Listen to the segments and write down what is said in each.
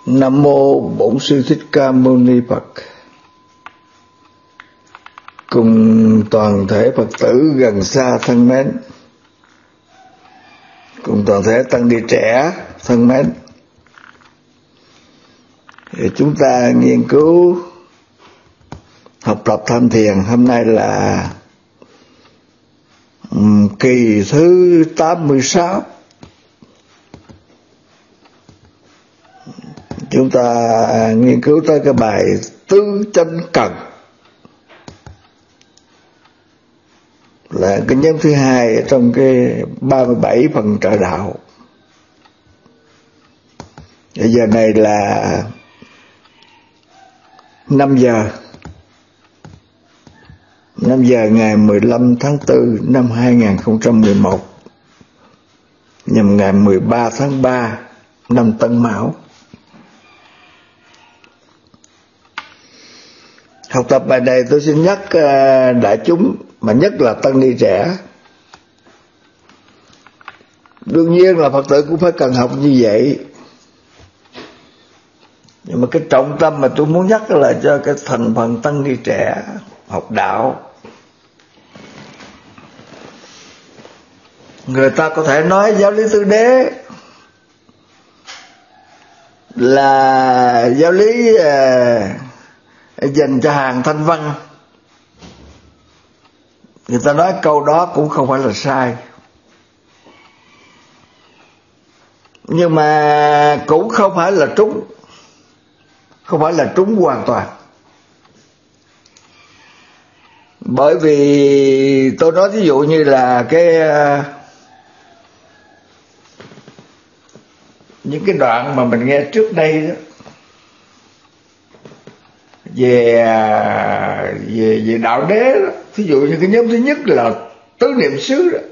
Nam mô Bổn Sư Thích Ca Mâu Ni Phật. Cùng toàn thể Phật tử gần xa thân mến, cùng toàn thể tăng ni trẻ thân mến, thì chúng ta nghiên cứu học tập tham thiền. Hôm nay là kỳ thứ 86. Chúng ta nghiên cứu tới cái bài tứ chánh cần, là cái nhóm thứ hai trong cái 37 phần trợ đạo. Bây giờ này là 5 giờ ngày 15 tháng 4 năm 2011, nhằm ngày 13 tháng 3 năm Tân Mão. Học tập bài này tôi xin nhắc đại chúng, mà nhất là tăng ni trẻ. Đương nhiên là Phật tử cũng phải cần học như vậy, nhưng mà cái trọng tâm mà tôi muốn nhắc là cho cái thành phần tăng ni trẻ học đạo. Người ta có thể nói giáo lý tứ đế là giáo lý dành cho hàng thanh văn. Người ta nói câu đó cũng không phải là sai, nhưng mà cũng không phải là trúng, không phải là trúng hoàn toàn. Bởi vì tôi nói ví dụ như là những cái đoạn mà mình nghe trước đây đó, về đạo đế đó. Ví dụ như cái nhóm thứ nhất là tứ niệm xứ đó.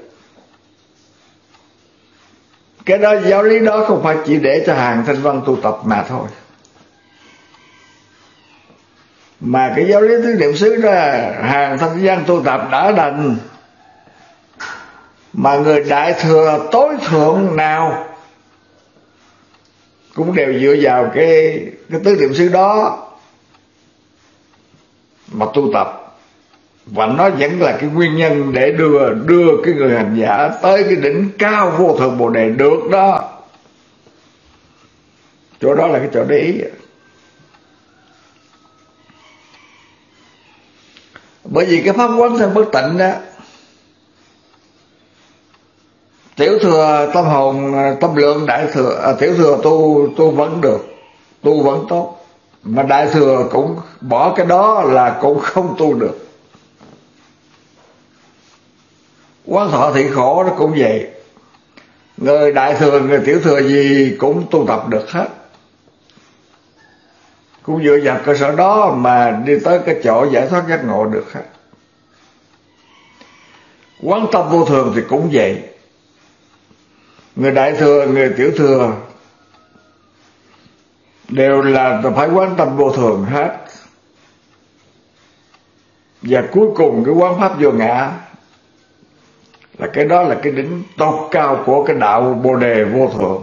Cái đó giáo lý đó không phải chỉ để cho hàng thanh văn tu tập mà thôi, mà cái giáo lý tứ niệm xứ đó hàng thanh văn tu tập đã đành, mà người đại thừa tối thượng nào cũng đều dựa vào cái tứ niệm xứ đó mà tu tập. Và nó vẫn là cái nguyên nhân để đưa cái người hành giả tới cái đỉnh cao vô thượng Bồ Đề được đó. Chỗ đó là cái chỗ để ý. Bởi vì cái pháp quán thân bất tịnh đó, tiểu thừa tâm hồn tâm lượng, đại thừa tiểu thừa tu vẫn được, tu vẫn tốt, mà đại thừa cũng bỏ cái đó là cũng không tu được. Quán thọ thị khổ nó cũng vậy, người đại thừa người tiểu thừa gì cũng tu tập được hết, cũng dựa vào cơ sở đó mà đi tới cái chỗ giải thoát giác ngộ được hết. Quán tâm vô thường thì cũng vậy, người đại thừa người tiểu thừa đều là phải quán tâm vô thường hết. Và cuối cùng cái quán pháp vô ngã là cái đó là cái đỉnh tột cao của cái đạo Bồ Đề vô thượng.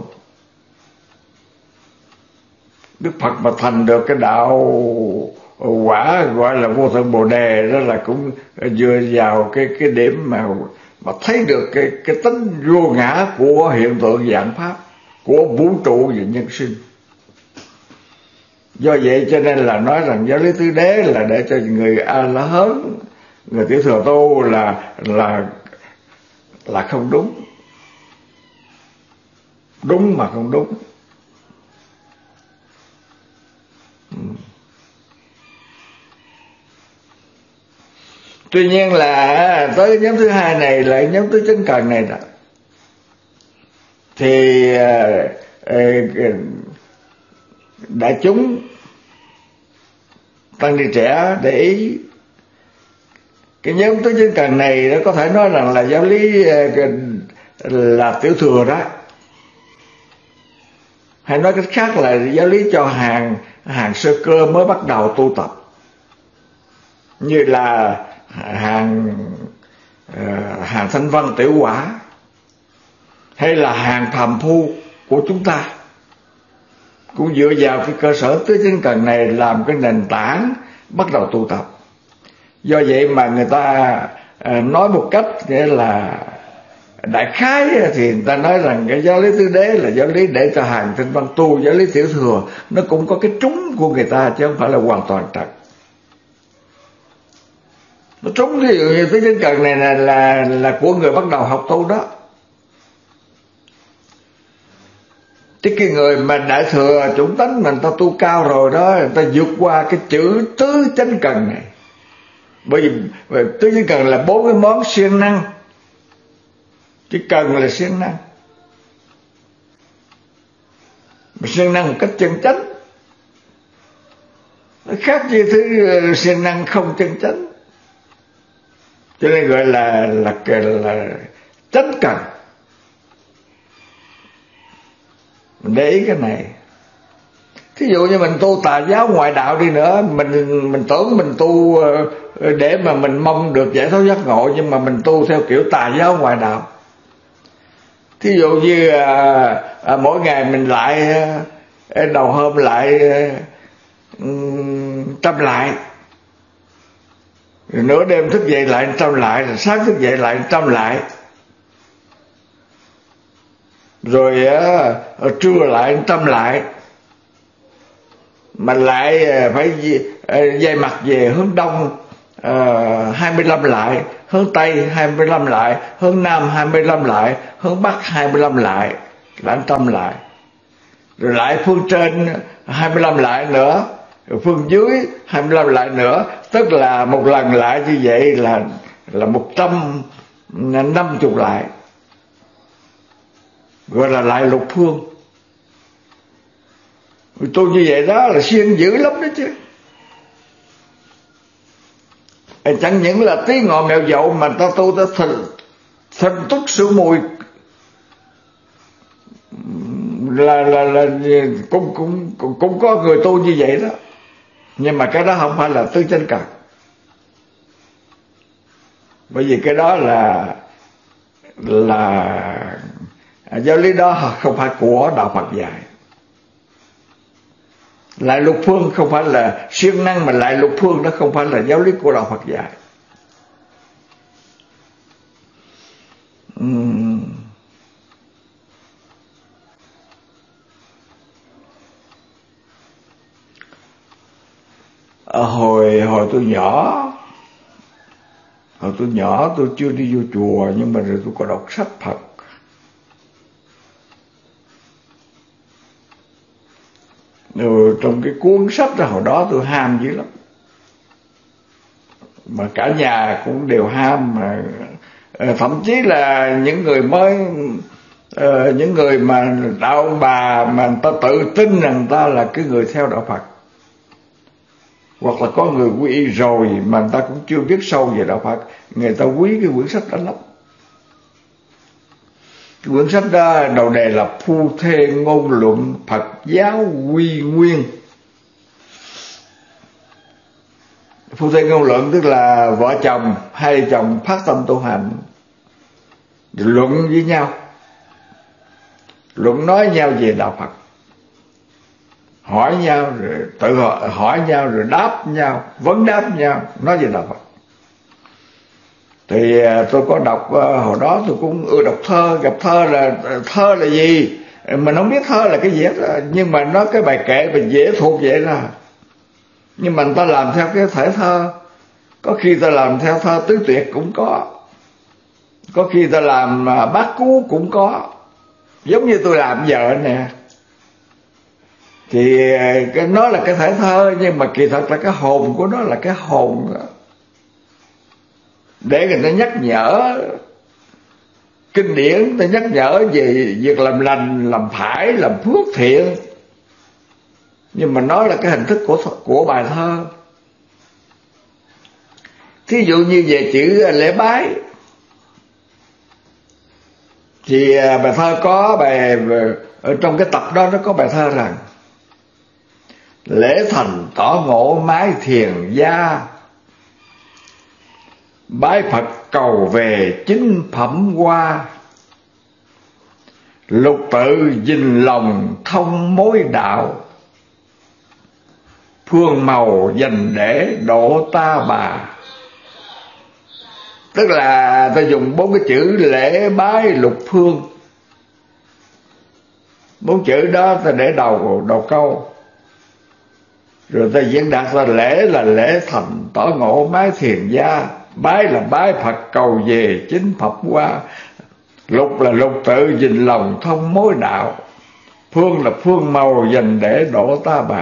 Đức Phật mà thành được cái đạo quả gọi là vô thượng Bồ Đề đó là cũng dựa vào cái điểm mà thấy được cái tính vô ngã của hiện tượng vạn pháp, của vũ trụ và nhân sinh. Do vậy cho nên là nói rằng giáo lý tứ đế là để cho người A La Hán, người tiểu thừa tu là không đúng, đúng mà không đúng. Tuy nhiên là tới nhóm thứ hai này là nhóm tứ chánh cần này đó, thì đại chúng tăng ni trẻ để ý cái nhóm tứ chánh cần này, nó có thể nói rằng là giáo lý là tiểu thừa đó, hay nói cách khác là giáo lý cho hàng sơ cơ mới bắt đầu tu tập, như là hàng thanh văn tiểu quả, hay là hàng phàm phu của chúng ta. cũng dựa vào cái cơ sở tứ chánh cần này làm cái nền tảng bắt đầu tu tập. Do vậy mà người ta nói một cách nghĩa là đại khái thì người ta nói rằng cái giáo lý tứ đế là giáo lý để cho hàng tinh văn tu, giáo lý tiểu thừa nó cũng có cái trúng của người ta chứ không phải là hoàn toàn trật. Nó trúng, ví dụ như tứ chánh cần này là của người bắt đầu học tu đó. Chứ cái người mà đại thừa chủng tánh mà người ta tu cao rồi đó, người ta vượt qua cái chữ tứ chánh cần này. Bởi vì tứ chánh cần là 4 cái món siêng năng. Chứ cần là siêng năng. Mà siêng năng một cách chân chánh. Nó khác với thứ siêng năng không chân chánh. Cho nên gọi là chánh cần. Mình để ý cái này. Thí dụ như mình tu tà giáo ngoại đạo đi nữa, mình tưởng mình tu để mà mình mong được giải thoát giác ngộ, nhưng mà mình tu theo kiểu tà giáo ngoại đạo. Thí dụ như mỗi ngày mình lại đầu hôm lại 100 lại, rồi nửa đêm thức dậy lại 100 lại, rồi sáng thức dậy lại 100 lại, rồi trưa lại 100 lại, mà lại phải dây mặt về hướng đông 25 lại, hướng tây 25 lại, hướng nam 25 lại, hướng bắc 25 lại, là 100 lại, rồi lại phương trên 25 lại nữa, rồi phương dưới 25 lại nữa, tức là một lần lại như vậy là 150 lại, gọi là lại lục phương. Tu như vậy đó là siêng dữ lắm đó chứ. Chẳng những là tí ngọ mèo dậu mà ta tu ta thành túc sửa mùi là cũng có người tu như vậy đó. Nhưng mà cái đó không phải là tứ chánh cần. Bởi vì cái đó là giáo lý đó không phải của đạo Phật dạy. Lại lục phương không phải là siêng năng, mà lại lục phương đó không phải là giáo lý của đạo Phật dạy. Hồi tôi nhỏ tôi chưa đi vô chùa, nhưng mà rồi tôi có đọc sách Phật. Rồi trong cái cuốn sách đó, hồi đó tôi ham dữ lắm, mà cả nhà cũng đều ham, mà thậm chí là những người mới, những người mà đạo ông bà mà người ta tự tin rằng người ta là cái người theo đạo Phật, hoặc là có người quy y rồi mà người ta cũng chưa biết sâu về đạo Phật, người ta quý cái quyển sách đó lắm. Quyển sách đó đầu đề là Phu Thê Ngôn Luận Phật Giáo Quy Nguyên. Phu thê ngôn luận tức là vợ chồng, hai chồng phát tâm tu hành, luận với nhau, luận nói nhau về đạo Phật, hỏi nhau rồi tự hỏi nhau rồi đáp nhau, vấn đáp nhau, nói về đạo Phật. Thì tôi có đọc, hồi đó tôi cũng ưa đọc thơ. Gặp thơ là gì mình không biết thơ là cái gì hết, nhưng mà nó cái bài kệ mình dễ thuộc vậy đó. Nhưng mà người ta làm theo cái thể thơ. Có khi ta làm theo thơ tứ tuyệt cũng có khi ta làm bát cú cũng có. Giống như tôi làm giờ nè, thì nó là cái thể thơ, nhưng mà kỳ thật là cái hồn của nó là cái hồn đó. Để người ta nhắc nhở kinh điển, ta nhắc nhở về việc làm lành, làm phải, làm phước thiện. Nhưng mà nó là cái hình thức của bài thơ. Thí dụ như về chữ lễ bái, thì bài thơ có bài, ở trong cái tập đó nó có bài thơ rằng: lễ thành tỏ ngộ mái thiền gia, bái Phật cầu về chính phẩm hoa, lục tự gìn lòng thông mối đạo, phương màu dành để độ ta bà. Tức là ta dùng 4 cái chữ lễ bái lục phương, 4 chữ đó ta để đầu câu, rồi ta diễn đạt ra lễ là lễ thành tỏ ngộ mái thiền gia, bái là bái Phật cầu về chính Phật qua, lục là lục tự gìn lòng thông mối đạo, phương là phương màu dành để độ ta bà.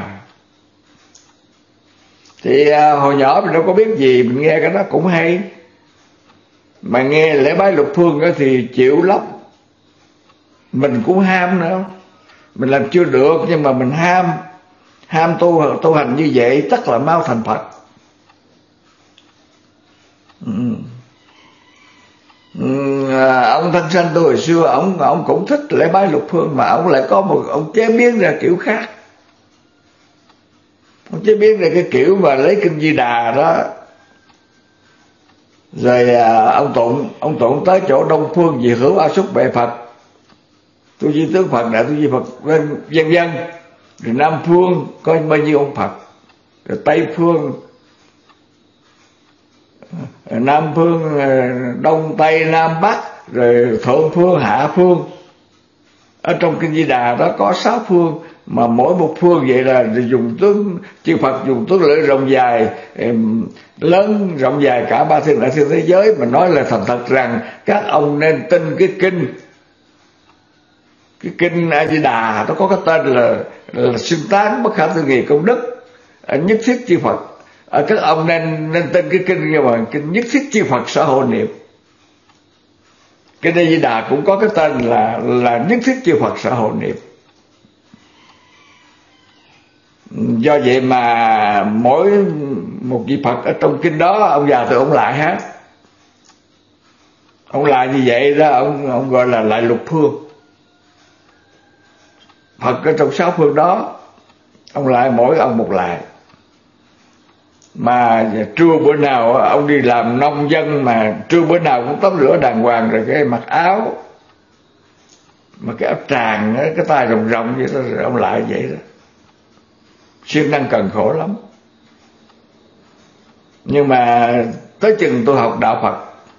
Thì hồi nhỏ mình đâu có biết gì, mình nghe cái đó cũng hay, mà nghe lễ bái lục phương đó thì chịu lắm. Mình cũng ham nữa, mình làm chưa được nhưng mà mình ham tu hành như vậy chắc là mau thành Phật. Ông Thanh Sanh tôi hồi xưa ông cũng thích lễ bái lục phương, mà ông lại có ông chế biến ra kiểu khác. Ông chế biến ra cái kiểu mà lấy kinh Di Đà đó, rồi ông tụng tới chỗ Đông Phương Diệt Hữu A Xúc Bệ Phật, Tu Di Tướng Phật, Đại Tu Di Phật, vân vân. Rồi Nam Phương có bao nhiêu ông Phật, rồi Tây Phương, Nam Phương, Đông Tây Nam Bắc, rồi Thượng Phương Hạ Phương. Ở trong kinh Di Đà đó có 6 phương, mà mỗi một phương vậy là dùng tướng, chư Phật dùng tướng lưỡi rộng dài, lớn rộng dài cả 3 thiên đại thiên thế giới, mà nói là thành thật rằng các ông nên tin cái kinh A Di Đà. Nó có cái tên là xưng tán bất khả tư nghị công đức, nhất thiết chư Phật. Các ông nên tin cái kinh như mà kinh nhất thiết chư Phật sở hộ niệm. Kinh A Di Đà cũng có cái tên là nhất thiết chư Phật sở hộ niệm. Do vậy mà mỗi một vị Phật ở trong kinh đó, ông già từ ông lại hát, ông lại như vậy đó, ông gọi là lại lục phương. Phật ở trong 6 phương đó, ông lại mỗi ông một lại. Mà trưa bữa nào ông đi làm nông dân, mà trưa bữa nào cũng tắm rửa đàng hoàng, rồi cái mặc áo, mà cái áo tràng, cái tay rộng rộng vậy đó, rồi ông lại vậy đó, siêng năng cần khổ lắm. Nhưng mà tới chừng tôi học đạo Phật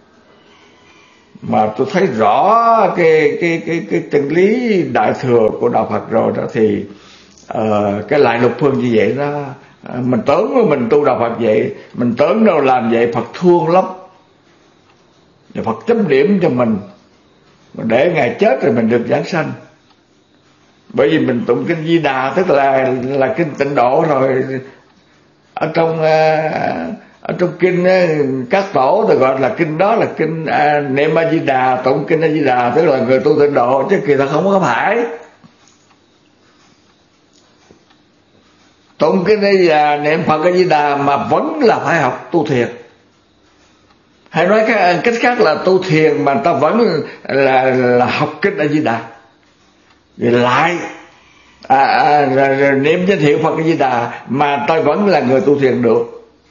mà tôi thấy rõ cái chân lý đại thừa của đạo Phật rồi đó, thì cái lại lục phương như vậy đó, mình tưởng mình tu đạo Phật vậy, mình tưởng đâu làm vậy Phật thương lắm, rồi Phật chấm điểm cho mình để ngày chết rồi mình được giảng sanh. Bởi vì mình tụng kinh Di Đà tức là kinh tịnh độ rồi. Ở trong kinh các tổ thì gọi là kinh đó là kinh niệm A Di Đà, tụng kinh A Di Đà tức là người tu tịnh độ, chứ kỳ thật không có phải. Tụng kinh A Di Đà, niệm Phật A Di Đà mà vẫn là phải học tu thiền. Hay nói cách khác là tu thiền mà ta vẫn là học kinh A Di Đà. Rồi lại niệm danh hiệu Phật A Di Đà mà ta vẫn là người tu thiền được.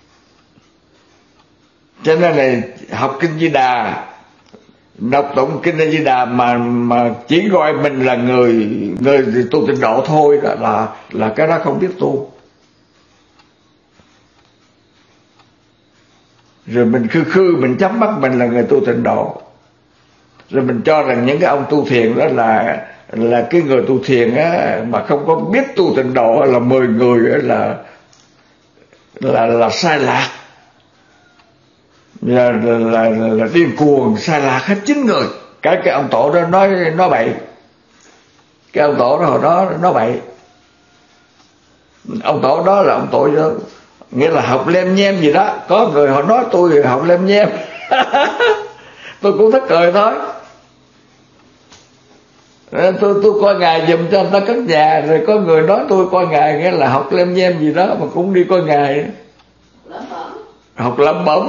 Cho nên là học kinh Di Đà, đọc tụng kinh A Di Đà mà chỉ gọi mình là người tu tịnh độ thôi, đó là cái đó không biết tu. Rồi mình khư mình chấm bắt mình là người tu tịnh độ, rồi mình cho rằng những cái ông tu thiền đó là cái người tu thiền á, mà không có biết tu tịnh độ là 10 người là sai lạc, là điên cuồng sai lạc hết 9 người. Cái ông tổ đó nói bậy, cái ông tổ đó hồi đó nói bậy. Ông tổ đó là ông tổ đó, nghĩa là học lem nhem gì đó. Có người họ nói tôi học lem nhem tôi cũng thích cười thôi. Tôi coi ngài giùm cho người ta cất nhà. Rồi có người nói tôi coi ngài nghĩa là học lem nhem gì đó, mà cũng đi coi ngài học lẩm bẩm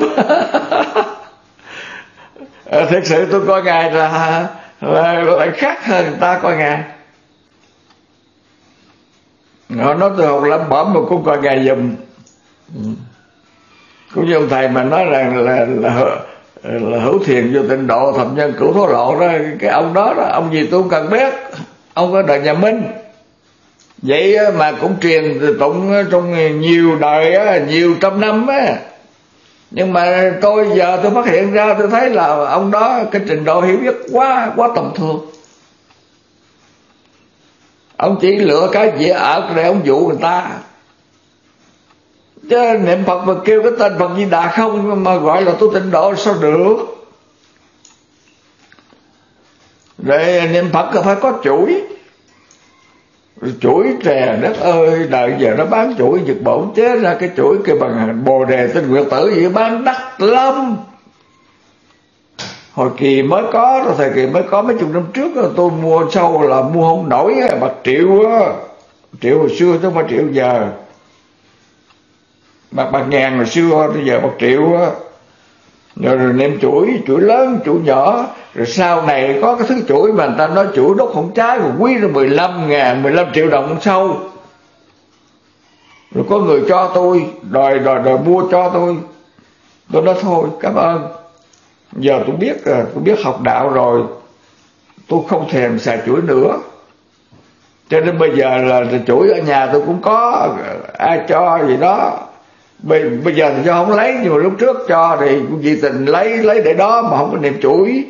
thật sự tôi coi ngài là khác hơn người ta coi ngài. Họ nói tôi học lẩm bẩm mà cũng coi ngài giùm. Cũng như ông thầy mà nói rằng là hữu thiền vô tịnh độ thập nhân cửu thổ lộ đó, cái ông đó ông gì tôi không cần biết, ông có đời nhà Minh Vậy mà cũng truyền tụng trong nhiều đời, nhiều trăm năm á. Nhưng mà tôi giờ tôi phát hiện ra, tôi thấy là ông đó cái trình độ hiểu biết quá tầm thường. Ông chỉ lựa cái gì ở để ông dụ người ta. Chứ niệm Phật mà kêu cái tên Phật Di Đà không mà gọi là tu tịnh độ sao được. Rồi niệm Phật là phải có chuỗi. Chuỗi trè đất ơi, đời giờ nó bán chuỗi giật bổn chế ra cái chuỗi kia bằng Bồ Đề Tinh Nguyệt Tử vậy, bán đắt lắm. Hồi kỳ mới có, thời kỳ mới có mấy chục năm trước tôi mua sâu là mua không nổi, bạc triệu á. Triệu hồi xưa chứ không phải triệu giờ. Bạc ngàn hồi xưa, bây giờ bạc triệu á. Rồi niệm chuỗi lớn, chuỗi nhỏ. Rồi sau này có cái thứ chuỗi mà người ta nói chuỗi đốt không trái, rồi quý ra 15 triệu đồng sâu. Rồi có người cho tôi, đòi mua cho tôi. Tôi nói thôi, cảm ơn. Giờ tôi biết học đạo rồi, tôi không thèm xài chuỗi nữa. Cho nên bây giờ là chuỗi ở nhà tôi cũng có, ai cho gì đó. Bây giờ thì cho không lấy, nhưng mà lúc trước cho thì cũng vì tình lấy để đó mà không có niệm chuỗi.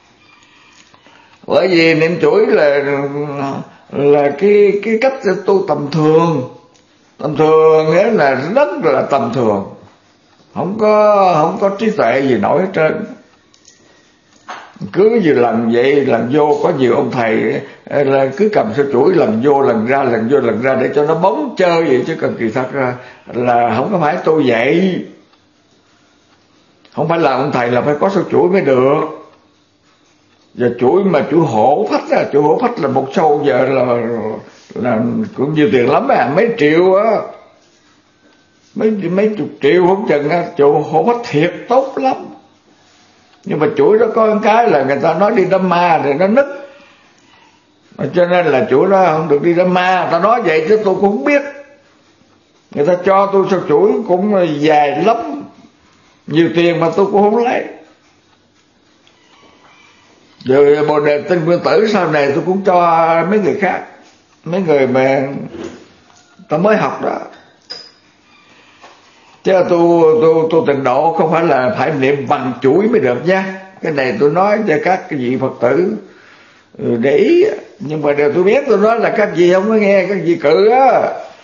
Bởi vì niệm chuỗi là cái cách tu tầm thường. Tầm thường nghĩa là rất là tầm thường, không có trí tuệ gì nổi hết trơn. Cứ như lần vậy lần vô, có nhiều ông thầy là cứ cầm sợi chuỗi lần vô lần ra để cho nó bóng chơi vậy, chứ cần kỳ thật ra là không có phải tu vậy. Không phải là ông thầy là phải có sợi chuỗi mới được. Và chuỗi mà chuỗi hổ phách là một sâu giờ là cũng nhiều tiền lắm mấy triệu á, mấy chục triệu không chừng á. Chuỗi hổ phách thiệt tốt lắm. Nhưng mà chuỗi đó có một cái là người ta nói đi đám ma thì nó nứt, cho nên là chuỗi đó không được đi đám ma. Người ta nói vậy chứ tôi cũng không biết. Người ta cho tôi sao chuỗi cũng dài lắm, nhiều tiền mà tôi cũng không lấy. Rồi Bồ Đề Tinh Nguyên Tử sau này tôi cũng cho mấy người khác, mấy người mà ta mới học đó. Chứ tôi tịnh độ không phải là phải niệm bằng chuỗi mới được nha. Cái này tôi nói cho các cái vị Phật tử để ý. Nhưng mà điều tôi biết, tôi nói là các vị không có nghe, các vị cự á.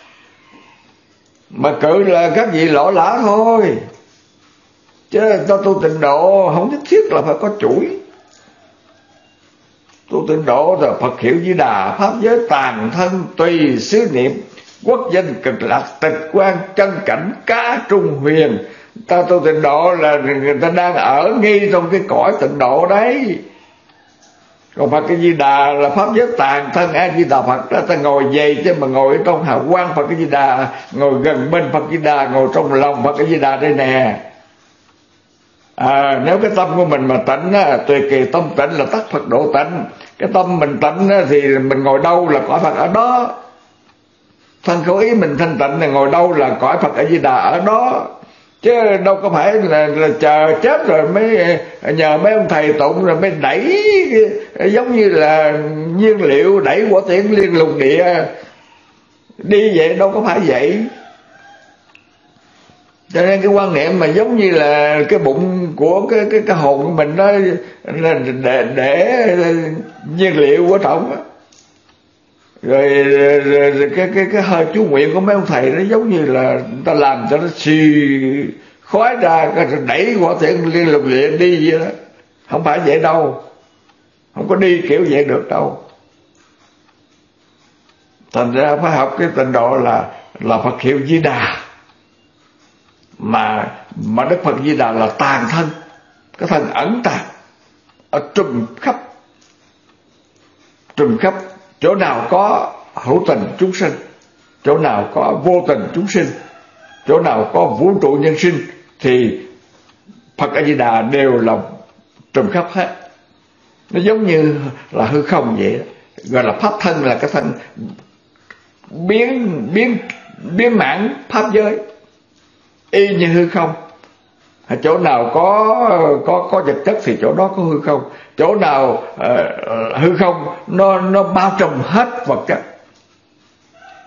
Mà cự là các vị lỗ lã thôi. Chứ tu tịnh độ không nhất thiết là phải có chuỗi. Tu tịnh độ là Phật hiệu Di Đà, pháp giới tàn thân tùy xứ niệm, quốc danh cực lạc tịch quan chân cảnh cá trung huyền. Ta tu tịnh độ là người ta đang ở ngay trong cái cõi tịnh độ đấy. Còn Phật cái Di Đà là pháp giới tàn thân A Di Đà Phật đó. Ta ngồi vậy chứ mà ngồi trong hào quang Phật cái Di Đà, ngồi gần bên Phật Di Đà, ngồi trong lòng Phật cái Di Đà đây nè. Nếu cái tâm của mình mà tịnh á, tùy kỳ tâm tịnh là tắc Phật độ tịnh. Cái tâm mình tịnh á, thì mình ngồi đâu là cõi Phật ở đó. Thân khẩu ý mình thanh tịnh là ngồi đâu là cõi Phật A Di Đà ở đó. Chứ đâu có phải là chờ chết rồi mới nhờ mấy ông thầy tụng rồi mới đẩy, giống như là nhiên liệu đẩy quả tiễn liên lục địa đi vậy, đâu có phải vậy. Cho nên cái quan niệm mà giống như là cái bụng của cái hồn của mình đó là để nhiên liệu của trọng đó. Rồi cái hơi chú nguyện của mấy ông thầy nó giống như là người ta làm cho nó xì khói ra, cái đẩy quả tiễn liên lục địa đi vậy đó. Không phải vậy đâu, không có đi kiểu vậy được đâu. Thành ra phải học cái tịnh độ là Phật hiệu Di Đà. Mà Đức Phật Di Đà là tàn thân, cái thân ẩn tàng ở trùm khắp, chỗ nào có hữu tình chúng sinh, chỗ nào có vô tình chúng sinh, chỗ nào có vũ trụ nhân sinh thì Phật A Di Đà đều là trùm khắp hết. Nó giống như là hư không vậy đó. Gọi là pháp thân, là cái thân biến mãn pháp giới, y như hư không. Chỗ nào có vật chất thì chỗ đó có hư không. Chỗ nào hư không nó bao trùm hết vật chất.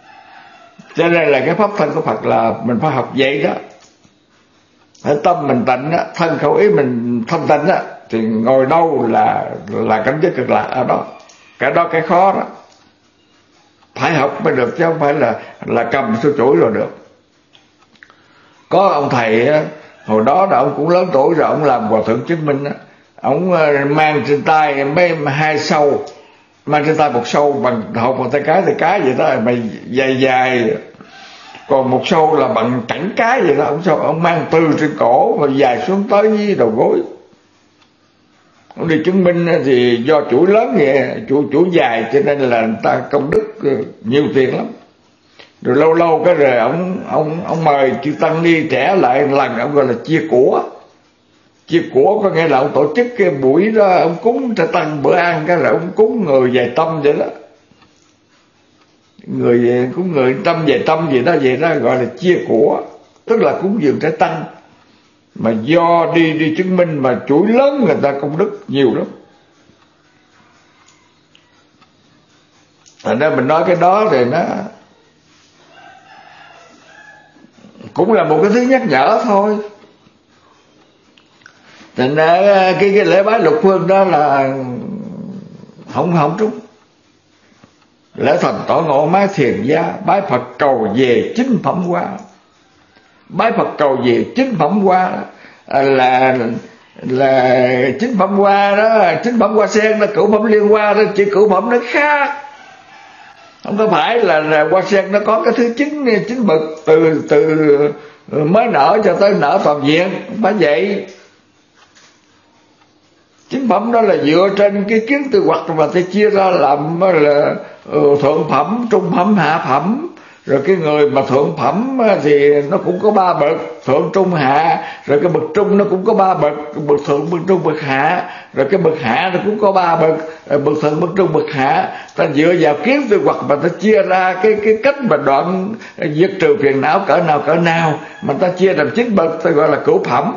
Cho nên là cái pháp thân của Phật là mình phải học vậy đó. Tâm mình tịnh á, thân khẩu ý mình thanh tịnh á, thì ngồi đâu là cảnh giới cực lạc ở đó. Cái đó cái khó đó, phải học mới được chứ không phải là cầm số chuỗi rồi được. Có ông thầy á, hồi đó là ông cũng lớn tuổi rồi, ông làm Hòa Thượng Chứng Minh á, ông mang trên tay mấy hai sâu, mang trên tay một sâu bằng hộp bằng tay cái vậy đó, mà dài dài, còn một sâu là bằng cẳng cái vậy đó. Ông mang từ trên cổ và dài xuống tới đầu gối. Ông đi chứng minh thì do chuỗi lớn vậy, chuỗi dài, cho nên là người ta công đức nhiều tiền lắm. Rồi lâu lâu cái rồi ông mời chư tăng ni trẻ lại lần, ông gọi là chia của. Chia của có nghĩa là ông tổ chức cái buổi đó, ông cúng cho tăng bữa ăn, cái là ông cúng người về tâm vậy đó, người cúng người tâm về tâm gì đó, vậy đó gọi là chia của, tức là cúng dường trái tăng. Mà do đi chứng minh mà chuỗi lớn, người ta công đức nhiều lắm. Thành ra mình nói cái đó thì nó cũng là một cái thứ nhắc nhở thôi. Thành ra cái lễ bái lục phương đó là không trúng. Lễ thành tỏ ngộ mái thiền gia, bái Phật cầu về chính phẩm hoa. Bái Phật cầu về chính phẩm hoa là chính phẩm hoa đó, chính phẩm hoa sen đó, cửu phẩm liên hoa đó, chỉ cửu phẩm nó khác. Không có phải là hoa sen nó có cái thứ chính bậc từ mới nở cho tới nở toàn diện, không phải vậy. Chính phẩm đó là dựa trên cái kiến tư hoặc mà ta chia ra làm là thượng phẩm, trung phẩm, hạ phẩm. Rồi cái người mà thượng phẩm thì nó cũng có 3 bậc, thượng trung hạ. Rồi cái bậc trung nó cũng có 3 bậc, bậc thượng, bậc trung, bậc hạ. Rồi cái bậc hạ nó cũng có 3 bậc, bậc thượng, bậc trung, bậc hạ. Ta dựa vào kiến tư hoặc mà ta chia ra cái cách mà đoạn diệt trừ phiền não cỡ nào mà ta chia làm 9 bậc, ta gọi là cửu phẩm.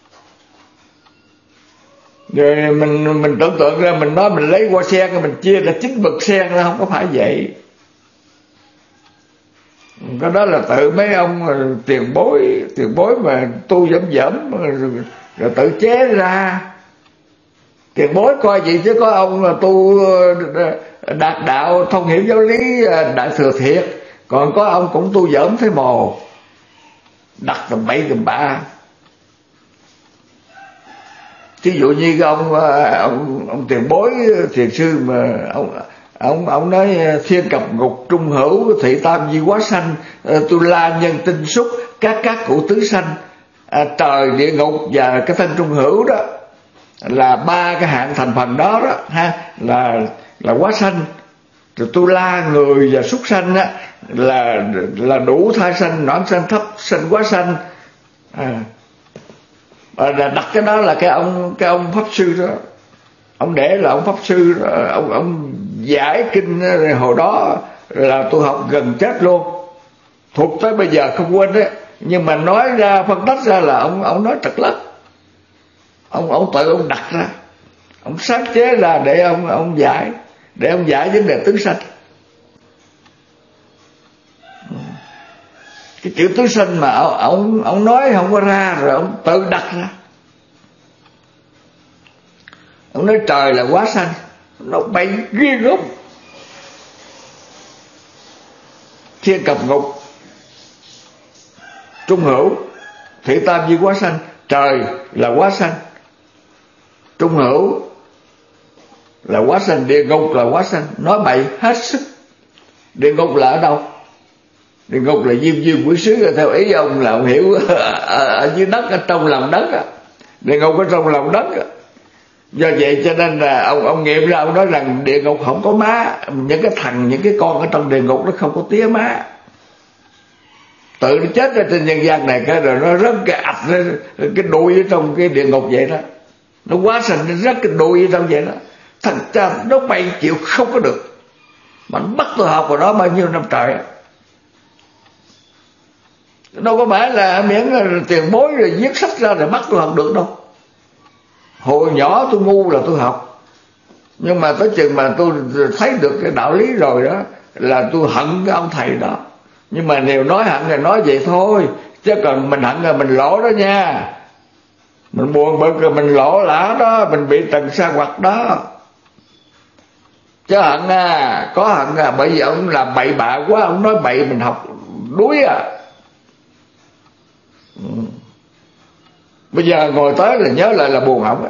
Rồi mình tưởng tượng ra, mình nói mình lấy hoa sen mình chia ra 9 bậc sen ra, không có phải vậy. Cái đó là tự mấy ông tiền bối mà tu dẫm rồi tự chế ra. Tiền bối coi vậy chứ có ông là tu đạt đạo thông hiểu giáo lý đại thừa thiệt, còn có ông cũng tu dởm thấy mồ, đặt tầm 7 tầm 3. Ví dụ như cái ông tiền bối thiền sư mà ông nói thiên cập ngục trung hữu thị tam di quá sanh, tu la nhân tinh xúc các cụ tứ sanh, trời địa ngục và cái thân trung hữu đó là 3 cái hạng thành phần đó ha, là quá sanh. Rồi tu la người và súc sanh á là đủ thai sanh, noãn sanh, thấp sanh, quá sanh. Là đặt cái đó là cái ông pháp sư đó, ông để là ông pháp sư đó, ông giải kinh hồi đó là tôi học gần chết luôn, thuộc tới bây giờ không quên đấy. Nhưng mà nói ra phân tích ra là ông nói trật lất. Ông tự ông đặt ra, ông sáng chế ra để ông giải vấn đề tứ sanh. Cái chữ tứ sanh mà ông nói không có ra, rồi ông tự đặt ra. Ông nói trời là quá sanh, nó bay ghê gớm. Thiên cập ngục trung hữu thị tam di quá sanh, trời là quá sanh, trung hữu là quá sanh, địa ngục là quá sanh. Nói bậy hết sức. Địa ngục là ở đâu? Địa ngục là diêm dương quỷ sứ, theo ý ông là ông hiểu ở dưới đất, ở trong lòng đất á. Địa ngục ở trong lòng đất á. Do vậy cho nên là ông nghiệm ra, ông nói rằng địa ngục không có má, những cái con ở trong địa ngục nó không có tía má, tự nó chết ra trên nhân gian này, cái rồi nó rớt cái đuôi ở trong cái địa ngục vậy đó, nó quá sanh nó rớt cái đuôi ở trong vậy đó. Thành ra nó bay chịu không có được, mà nó bắt tôi học vào đó bao nhiêu năm trời. Đâu có phải là miễn là tiền bối rồi viết sách ra để bắt tôi học được đâu. Hồi nhỏ tôi ngu là tôi học, nhưng mà tới chừng mà tôi thấy được cái đạo lý rồi đó là tôi hận cái ông thầy đó. Nhưng mà nếu nói hận thì nói vậy thôi, chứ còn mình hận là mình lỗ đó nha. Mình buồn bực rồi mình lỗ lã đó, mình bị trần sa hoặc đó. Chứ hận có hận bởi vì ông làm bậy bạ quá, ông nói bậy mình học đuối Bây giờ ngồi tới là nhớ lại là buồn ổng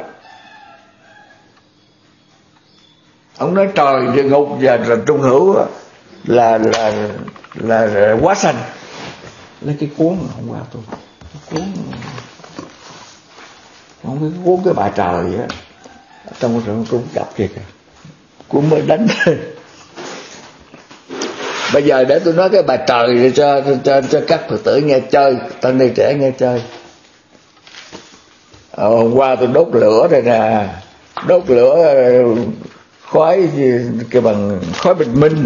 Ông nói trời địa ngục và trung hữu là quá sanh. Lấy cái cuốn hôm qua tôi, cái cuốn không biết cái cuốn cái bà trời vậy đó, trong cái cuốn đọc kìa, cuốn mới đánh. Bây giờ để tôi nói cái bà trời để cho các Phật tử nghe chơi, tân ni trẻ nghe chơi. Hôm qua tôi đốt lửa đây nè, đốt lửa khói cái bằng khói bình minh.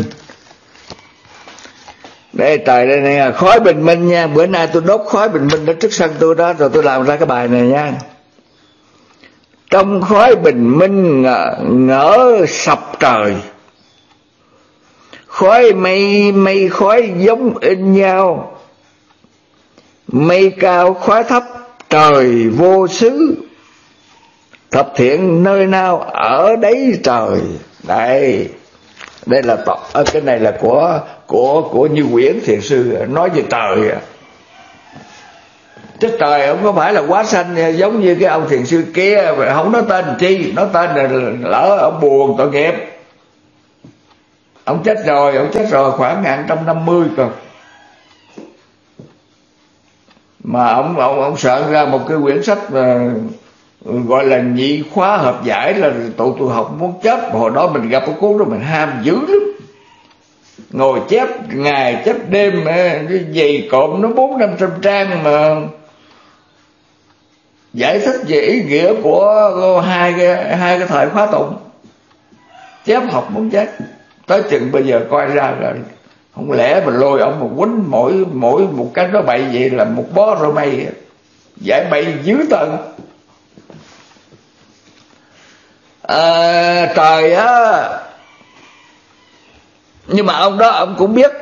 Đây trời đây nè, khói bình minh nha. Bữa nay tôi đốt khói bình minh ở trước sân tôi đó, rồi tôi làm ra cái bài này nha. Trong khói bình minh ngỡ sập trời, khói mây khói giống in nhau, mây cao khói thấp trời vô xứ, thập thiện nơi nào ở đấy trời. Đây là cái này là của Như Quyển thiền sư nói về trời. Chứ trời không có phải là quá sanh giống như cái ông thiền sư kia, không nói tên chi, nói tên là lỡ ông buồn tội nghiệp. Ông chết rồi khoảng 1950 cơ. Mà ông soạn ra một cái quyển sách gọi là nhị khóa hợp giải, là tụi tôi học muốn chết. Hồi đó mình gặp cái cuốn đó mình ham dữ lắm, ngồi chép ngày chép đêm, cái gì cộm nó 400-500 trang mà giải thích về ý nghĩa của hai cái thời khóa tụng. Chép học muốn chết. Tới chừng bây giờ coi ra là không lẽ mà lôi ông một quýnh mỗi một cái nói bậy vậy là một bó roi mây, giải bậy dữ tận. Trời á. Nhưng mà ông đó ông cũng biết,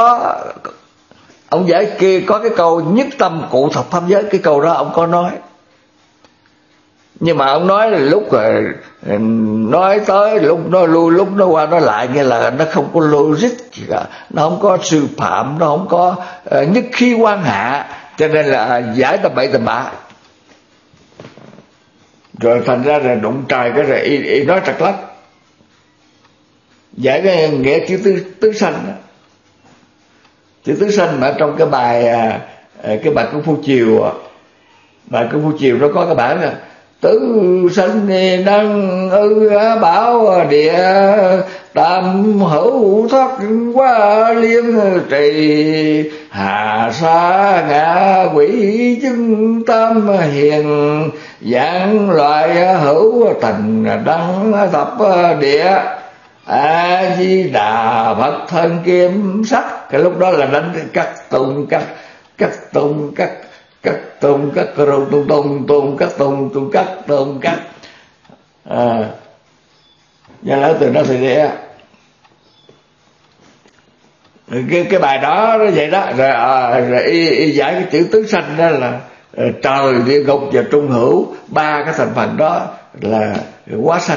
ông giải kia có cái câu nhất tâm cụ thập pháp giới, cái câu đó ông có nói. Nhưng mà ông nói là lúc rồi nói tới lúc nó lui, lúc nó qua nó lại, nghĩa là nó không có logic gì cả, nó không có sư phạm, nó không có nhất khí quan hạ, cho nên là giải tầm bậy tầm bạ. Rồi thành ra là đụng trời cái rồi y nói trật lắc. Giải cái nghĩa chữ tứ sanh đó. Chữ tứ sanh mà trong cái bài Công Phu Chiều, bài Công Phu Chiều nó có cái bản là tứ sanh năng bảo địa, tam hữu thoát qua liên trì, hà sa ngã quỷ chứng tam hiền, dạng loại hữu tình đăng thập địa, A Di Đà Phật thân kim sắc. Cái lúc đó là đánh cắt tùng cắt tùng cắt tùng cắt nhà lão từ đó thì đĩa. Cái bài đó nó vậy đó. Rồi y giải cái chữ tứ sanh đó là trời, địa ngục và trung hữu, ba cái thành phần đó là quá sanh.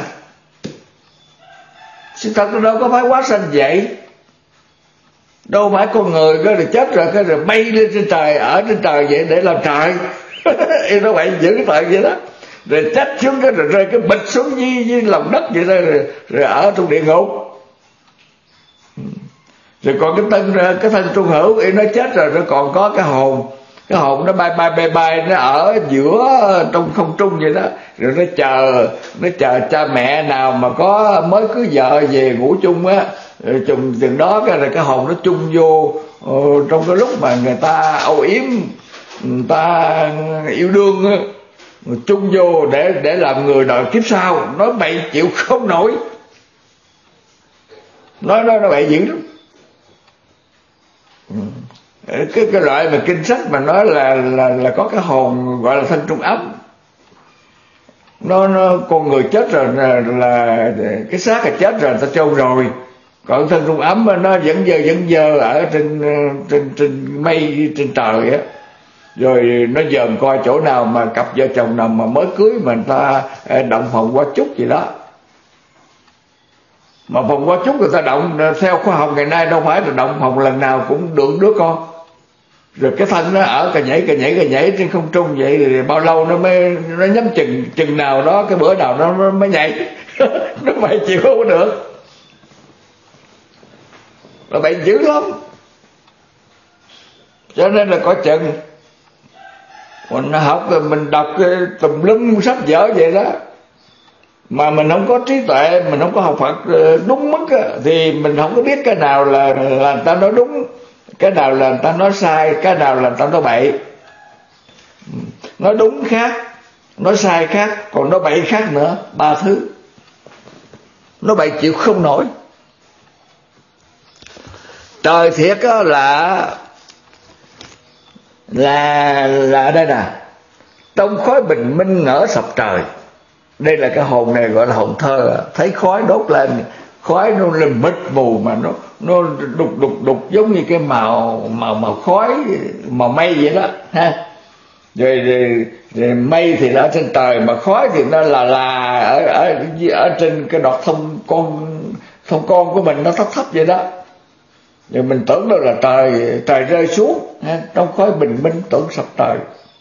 Sự thật nó đâu có phải quá sanh vậy. Đâu phải con người cái rồi chết rồi cái rồi bay lên trên trời, ở trên trời vậy để làm trời. Nó vậy giữ cái trời vậy đó. Rồi chết xuống cái rồi rơi cái bịch xuống dưới lòng đất vậy đó, rồi ở trong địa ngục. Rồi còn cái thân trung hữu nó chết rồi, nó còn có cái hồn nó bay, nó ở giữa trong không trung vậy đó. Rồi nó chờ cha mẹ nào mà có mới cưới vợ về ngủ chung á, chừng đó cái rồi cái hồn nó chung vô trong cái lúc mà người ta âu yếm, người ta yêu đương á, chung vô để làm người đời kiếp sau. Nói bậy chịu không nổi, nói bậy dữ lắm. Cái loại mà kinh sách mà nói là có cái hồn gọi là thân trung ấm, nó con người chết rồi là cái xác là chết rồi, người ta chôn rồi, Còn thân rung ấm nó vẫn dơ ở trên mây trên trời á, rồi nó dòm coi chỗ nào mà cặp vợ chồng nào mà mới cưới mà người ta động phòng qua chúc gì đó. Mà phòng qua chúc người ta động theo khoa học ngày nay đâu phải là động phòng lần nào cũng được đứa con, rồi cái thân nó ở cà nhảy trên không trung vậy, rồi bao lâu nó nhắm chừng nào đó, cái bữa nào nó mới nhảy. Nó phải chịu không được, là bệnh dữ lắm. Cho nên là có chừng mình học rồi mình đọc tùm lum sách vở vậy đó, mà mình không có trí tuệ, mình không có học Phật đúng mức thì mình không có biết cái nào là người ta nói đúng, cái nào là người ta nói sai, cái nào là người ta nói bậy. Nói đúng khác, nói sai khác, còn nói bậy khác nữa, ba thứ. Nói bậy chịu không nổi. Trời thiệt là ở đây nè, trong khói bình minh ngỡ sập trời. Đây là cái hồn này gọi là hồn thơ. Thấy khói đốt lên, khói nó lên mịt mù mà nó đục giống như cái màu khói, màu mây vậy đó ha. Rồi mây thì nó ở trên trời, mà khói thì nó là ở trên cái đọt thông con của mình, nó thấp vậy đó. Rồi mình tưởng đó là trời rơi xuống ha, trong khói bình minh tưởng sập trời.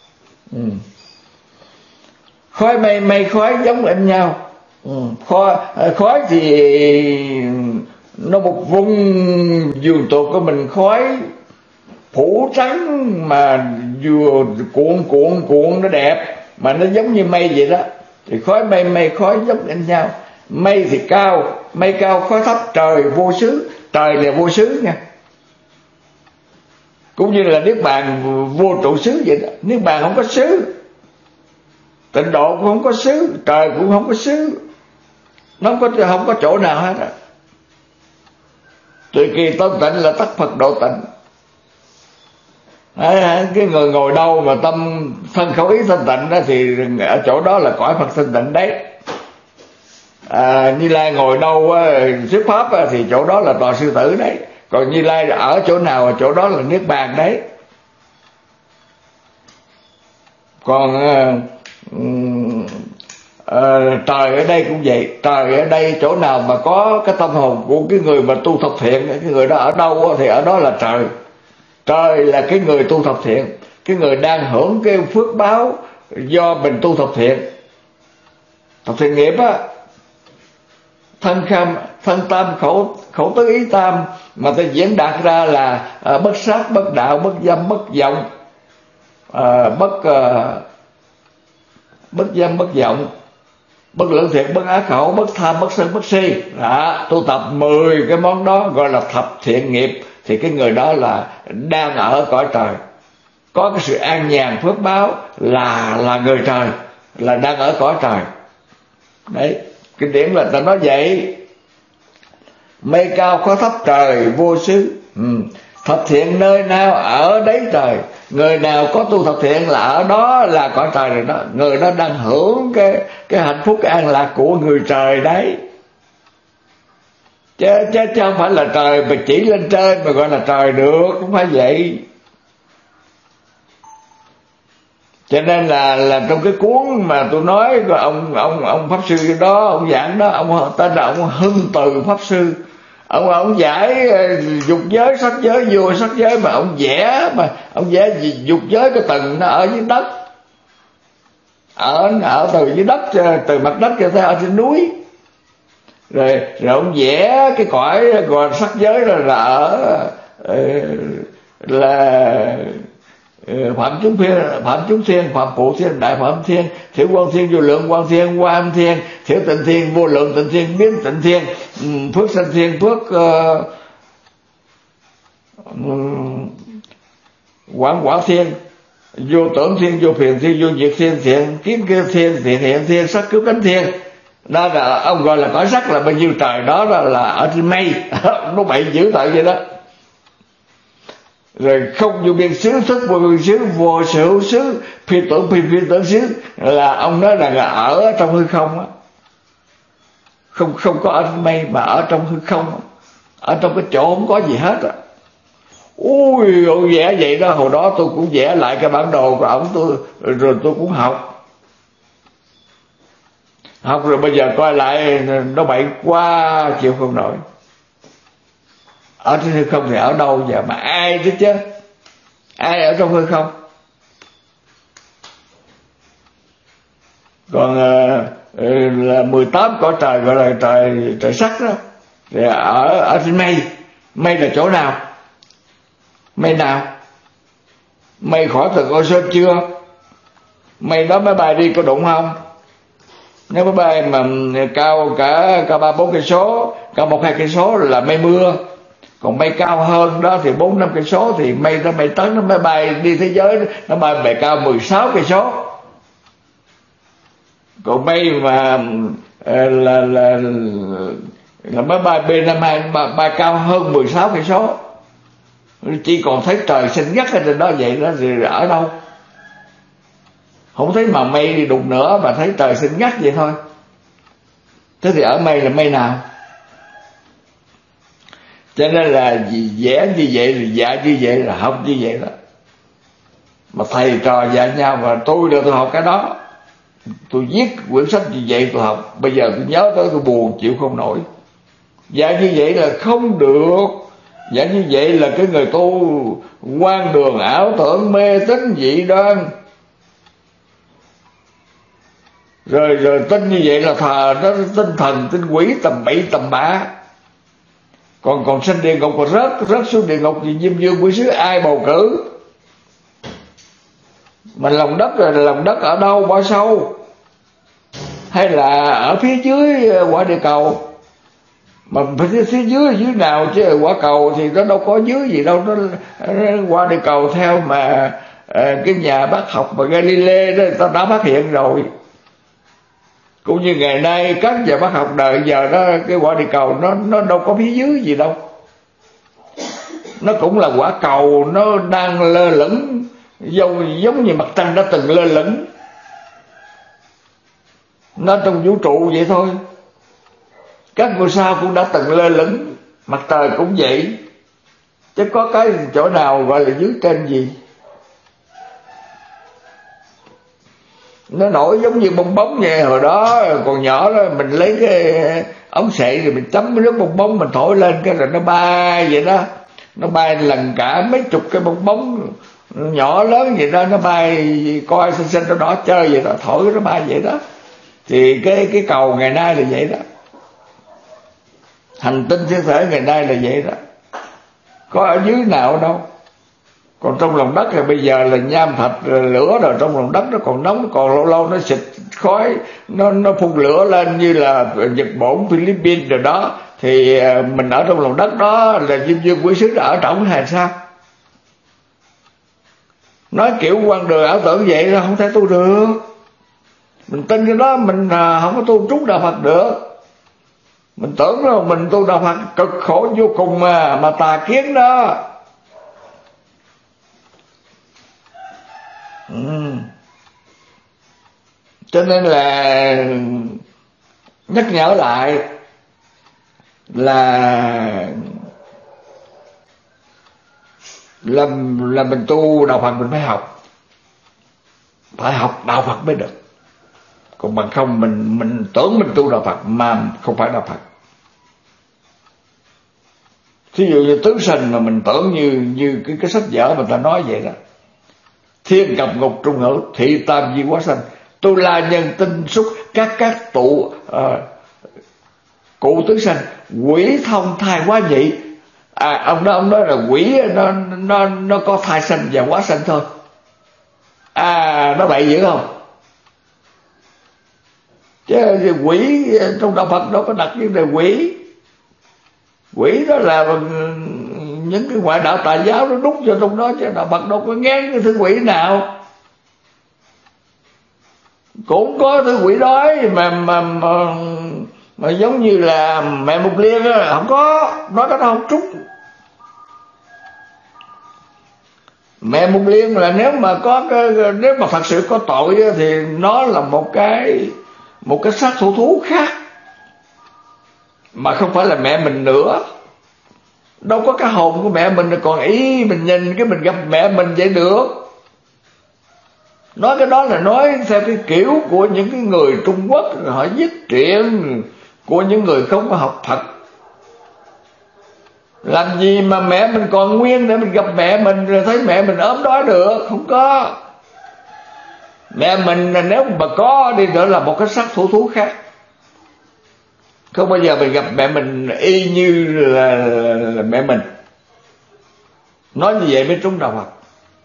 Khói mây khói giống in nhau. Khói thì nó một vùng vườn tược của mình, khói phủ trắng mà vừa cuộn nó đẹp, mà nó giống như mây vậy đó. Thì khói mây khói giống in nhau. Mây thì cao, mây cao khói thấp, trời vô xứ. Trời là vô xứ nha, cũng như là Niết Bàn vô trụ xứ vậy đó. Niết Bàn không có xứ, Tịnh độ cũng không có xứ, trời cũng không có xứ, nó không có chỗ nào hết á. Tùy kỳ tâm tịnh là tất Phật độ tịnh. Cái người ngồi đâu mà tâm thân khẩu ý thanh tịnh đó, thì ở chỗ đó là cõi Phật thanh tịnh đấy. Như Lai ngồi đâu thuyết pháp thì chỗ đó là tòa sư tử đấy. Còn Như Lai ở chỗ nào chỗ đó là Niết Bàn đấy. Còn trời ở đây cũng vậy. Trời ở đây chỗ nào mà có cái tâm hồn của cái người mà tu thập thiện, cái người đó ở đâu thì ở đó là trời. Trời là cái người tu thập thiện, cái người đang hưởng cái phước báo do mình tu thập thiện nghiệp á. Thân tam khẩu tứ ý tam mà ta diễn đạt ra là bất sát, bất đạo, bất dâm, bất vọng, bất dâm, bất vọng, bất lưỡng thiệt, bất ác khẩu, bất tham, bất sân, bất si. Tu tập 10 cái món đó gọi là thập thiện nghiệp, thì cái người đó là đang ở cõi trời, có cái sự an nhàn phước báo, là người trời, là đang ở cõi trời đấy. Kinh điển là ta nói vậy. Mây cao khói thấp, trời vô xứ. Thập thiện nơi nào ở đấy trời. Người nào có tu thập thiện là ở đó là cõi trời rồi đó. Người đó đang hưởng cái hạnh phúc an lạc của người trời đấy. Chứ không phải là trời mà chỉ lên trên mà gọi là trời được, không phải vậy. Cho nên là trong cái cuốn mà tôi nói, ông pháp sư đó, ông giảng đó, ông tên là ông Hưng Từ pháp sư. Ông giải dục giới, sắc giới, vô sắc giới, mà ông vẽ dục giới cái tầng nó ở dưới đất, ở từ dưới đất, từ mặt đất cho tới ở trên núi. Rồi ông vẽ cái cõi gọi sắc giới là ở là phạm chúng thiên, phạm phụ thiên, đại phạm thiên, thiểu quang thiên, vô lượng quang thiên, hoa âm thiên, thiểu tịnh thiên, vô lượng tịnh thiên, biến tịnh thiên, phước sanh thiên, phước quảng thiên, vô tưởng thiên, vô phiền thiên, vô diệt thiên, thiện kiến thiên, thiện hiện thiên, sắc cứu cánh thiên. Đó là ông gọi là cõi sắc, là bao nhiêu trời đó là ở trên mây. Nó bậy dữ tại vậy đó. Rồi không vô biên xứ, thức vô biên xứ, vô sở hữu xứ, phi tưởng xứ, là ông nói là ở trong hư không á. Không có ở trên mây mà ở trong hư không á. ở trong cái chỗ không có gì hết á. Ui, ông vẽ vậy đó, hồi đó tôi cũng vẽ lại cái bản đồ của ổng, rồi tôi cũng học rồi bây giờ coi lại nó bậy quá chịu không nổi. Ở trên hư không thì ở đâu giờ mà ai thế chứ, ai ở trong hư không? Còn là 18 cõi trời gọi là trời sắc đó, thì ở trên mây là chỗ nào? Mây nào? Mây khỏi từ Cõi Sơn chưa? Mây đó máy bay đi có đụng không? Nếu máy bay mà cao cả 3-4 cây số, cao 1-2 cây số là mây mưa. Còn mây cao hơn đó thì 4-5 cây số thì mây tấn, nó máy bay đi thế giới nó bay cao 16 cây số. Còn mây mà là máy bay B-52 bay cao hơn 16 cây số, chỉ còn thấy trời xanh ngắt ở trên đó vậy đó, thì ở đâu? Không thấy mà mây đi đụng nữa mà thấy trời xanh ngắt vậy thôi. Thế thì ở mây là mây nào? Cho nên là vẽ như vậy, là dạy như vậy, là học như vậy đó. Mà thầy trò dạy nhau, và tôi học cái đó. Tôi viết quyển sách như vậy tôi học. Bây giờ tôi nhớ tới tôi buồn chịu không nổi. Dạy như vậy là không được. Dạy như vậy là cái người tu quan đường ảo tưởng mê tín dị đoan. Rồi tin như vậy là nó tin thần, tin quỷ tầm bậy tầm bạ. Còn sinh địa ngục, còn rớt xuống địa ngục thì Diêm Vương Quỷ Sứ ai bầu cử? Mà lòng đất là lòng đất ở đâu, bao sâu? Hay là ở phía dưới quả địa cầu? Mà phía dưới nào chứ quả cầu thì nó đâu có dưới gì đâu. Nó quả địa cầu theo mà cái nhà bác học mà Galilei đó ta đã phát hiện rồi. Cũng như ngày nay các nhà bác học đời giờ đó, cái quả địa cầu nó đâu có phía dưới gì đâu. Nó cũng là quả cầu, nó đang lơ lửng giống như mặt trăng đã từng lơ lửng. Nó trong vũ trụ vậy thôi. Các ngôi sao cũng đã từng lơ lửng, mặt trời cũng vậy. Chứ có cái chỗ nào gọi là dưới trên gì. Nó nổi giống như bong bóng vậy. Hồi đó còn nhỏ đó, mình lấy cái ống sậy rồi mình chấm cái nước bong bóng, mình thổi lên cái rồi nó bay vậy đó. Nó bay lần cả mấy chục cái bong bóng nhỏ lớn vậy đó, nó bay coi xinh nó đỏ chơi vậy đó, thổi nó bay vậy đó. Thì cái cầu ngày nay là vậy đó. Hành tinh thiên thể ngày nay là vậy đó. Có ở dưới nào đâu. Còn trong lòng đất thì bây giờ là nham thạch lửa rồi, trong lòng đất nó còn nóng, còn lâu lâu nó xịt khói, nó phun lửa lên như là Nhật Bản, Philippines rồi đó. Thì mình ở trong lòng đất đó là Diêm Vương Quỷ Sứ đã ở trọng hay sao? Nói kiểu quan đường ảo tưởng vậy là không thể tu được. Mình tin cái đó mình không có tu trúng đạo Phật được. Mình tưởng là mình tu đạo Phật cực khổ vô cùng mà tà kiến đó. Cho nên là nhắc nhở lại là mình tu đạo Phật mình phải học đạo Phật mới được. Còn bằng không mình tưởng mình tu đạo Phật mà không phải đạo Phật. Thí dụ như tứ sanh mà mình tưởng như cái sách vở mà ta nói vậy đó. Thiên cập ngục trung ngữ, thị tam di hóa sanh, tu la nhân tinh xúc, các tụ cụ tứ sanh, quỷ thông thai hóa nhị. Ông nói là quỷ nó có thai sanh và hóa sanh thôi. Nó bậy dữ không? Chứ quỷ trong đạo Phật đâu có đặt vấn đề quỷ. Quỷ đó là những cái ngoại đạo tà giáo nó đúc cho trong đó, chứ đạo Phật đâu có ngán cái thứ quỷ nào. Cũng có thứ quỷ đói mà giống như là mẹ Mục Liên đó, không có, nói cái đó không trúng. Mẹ Mục Liên là nếu mà thật sự có tội thì nó là một cái sát thủ thú khác, mà không phải là mẹ mình nữa. Đâu có cái hồn của mẹ mình còn ý mình nhìn cái mình gặp mẹ mình vậy được. Nói cái đó là nói theo cái kiểu của những cái người Trung Quốc, họ viết truyện của những người không có học Phật. Làm gì mà mẹ mình còn nguyên để mình gặp mẹ mình rồi thấy mẹ mình ốm đói được? Không có. Mẹ mình nếu mà có đi nữa là một cái sắc thủ thú khác. Không bao giờ mình gặp mẹ mình y như là mẹ mình. Nói như vậy mới trúng đạo Phật.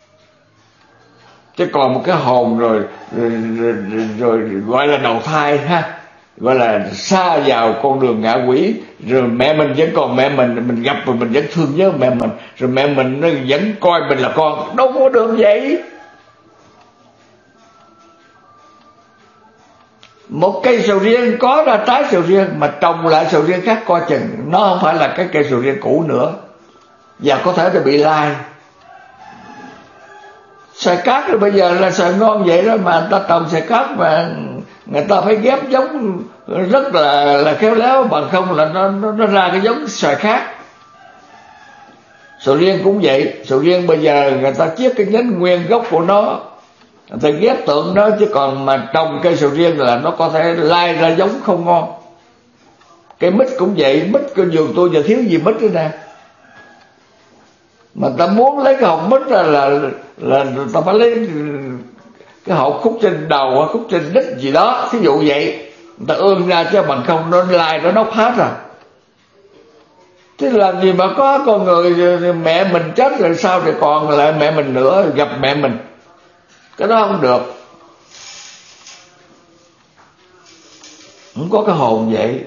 Chứ còn một cái hồn rồi gọi là đầu thai ha, gọi là xa vào con đường ngạ quỷ, rồi mẹ mình vẫn còn mẹ mình gặp rồi mình vẫn thương nhớ mẹ mình, rồi mẹ mình nó vẫn coi mình là con. Đâu có được vậy. Một cây sầu riêng có ra trái sầu riêng mà trồng lại sầu riêng khác coi chừng nó không phải là cái cây sầu riêng cũ nữa, và có thể nó bị lai. Xoài cát rồi bây giờ là xoài ngon vậy đó, mà người ta trồng xoài cát mà người ta phải ghép giống rất là khéo léo, bằng không là nó ra cái giống xoài khác. Sầu riêng cũng vậy. Sầu riêng bây giờ người ta chiết cái nhánh nguyên gốc của nó, người ta ghép tượng đó, chứ còn mà trồng cây sầu riêng là nó có thể lai ra giống không ngon. Cây mít cũng vậy. Mít cái vườn tôi giờ thiếu gì mít nữa nè, mà ta muốn lấy cái hột mít ra là ta phải lấy cái hột khúc trên đầu, khúc trên đít gì đó, thí dụ vậy, người ta ương ra, chứ bằng không nó lai nó nóc hết rồi. Thế làm gì mà có con người mẹ mình chết rồi sao thì còn lại mẹ mình nữa, gặp mẹ mình. Cái đó không được. Không có cái hồn vậy.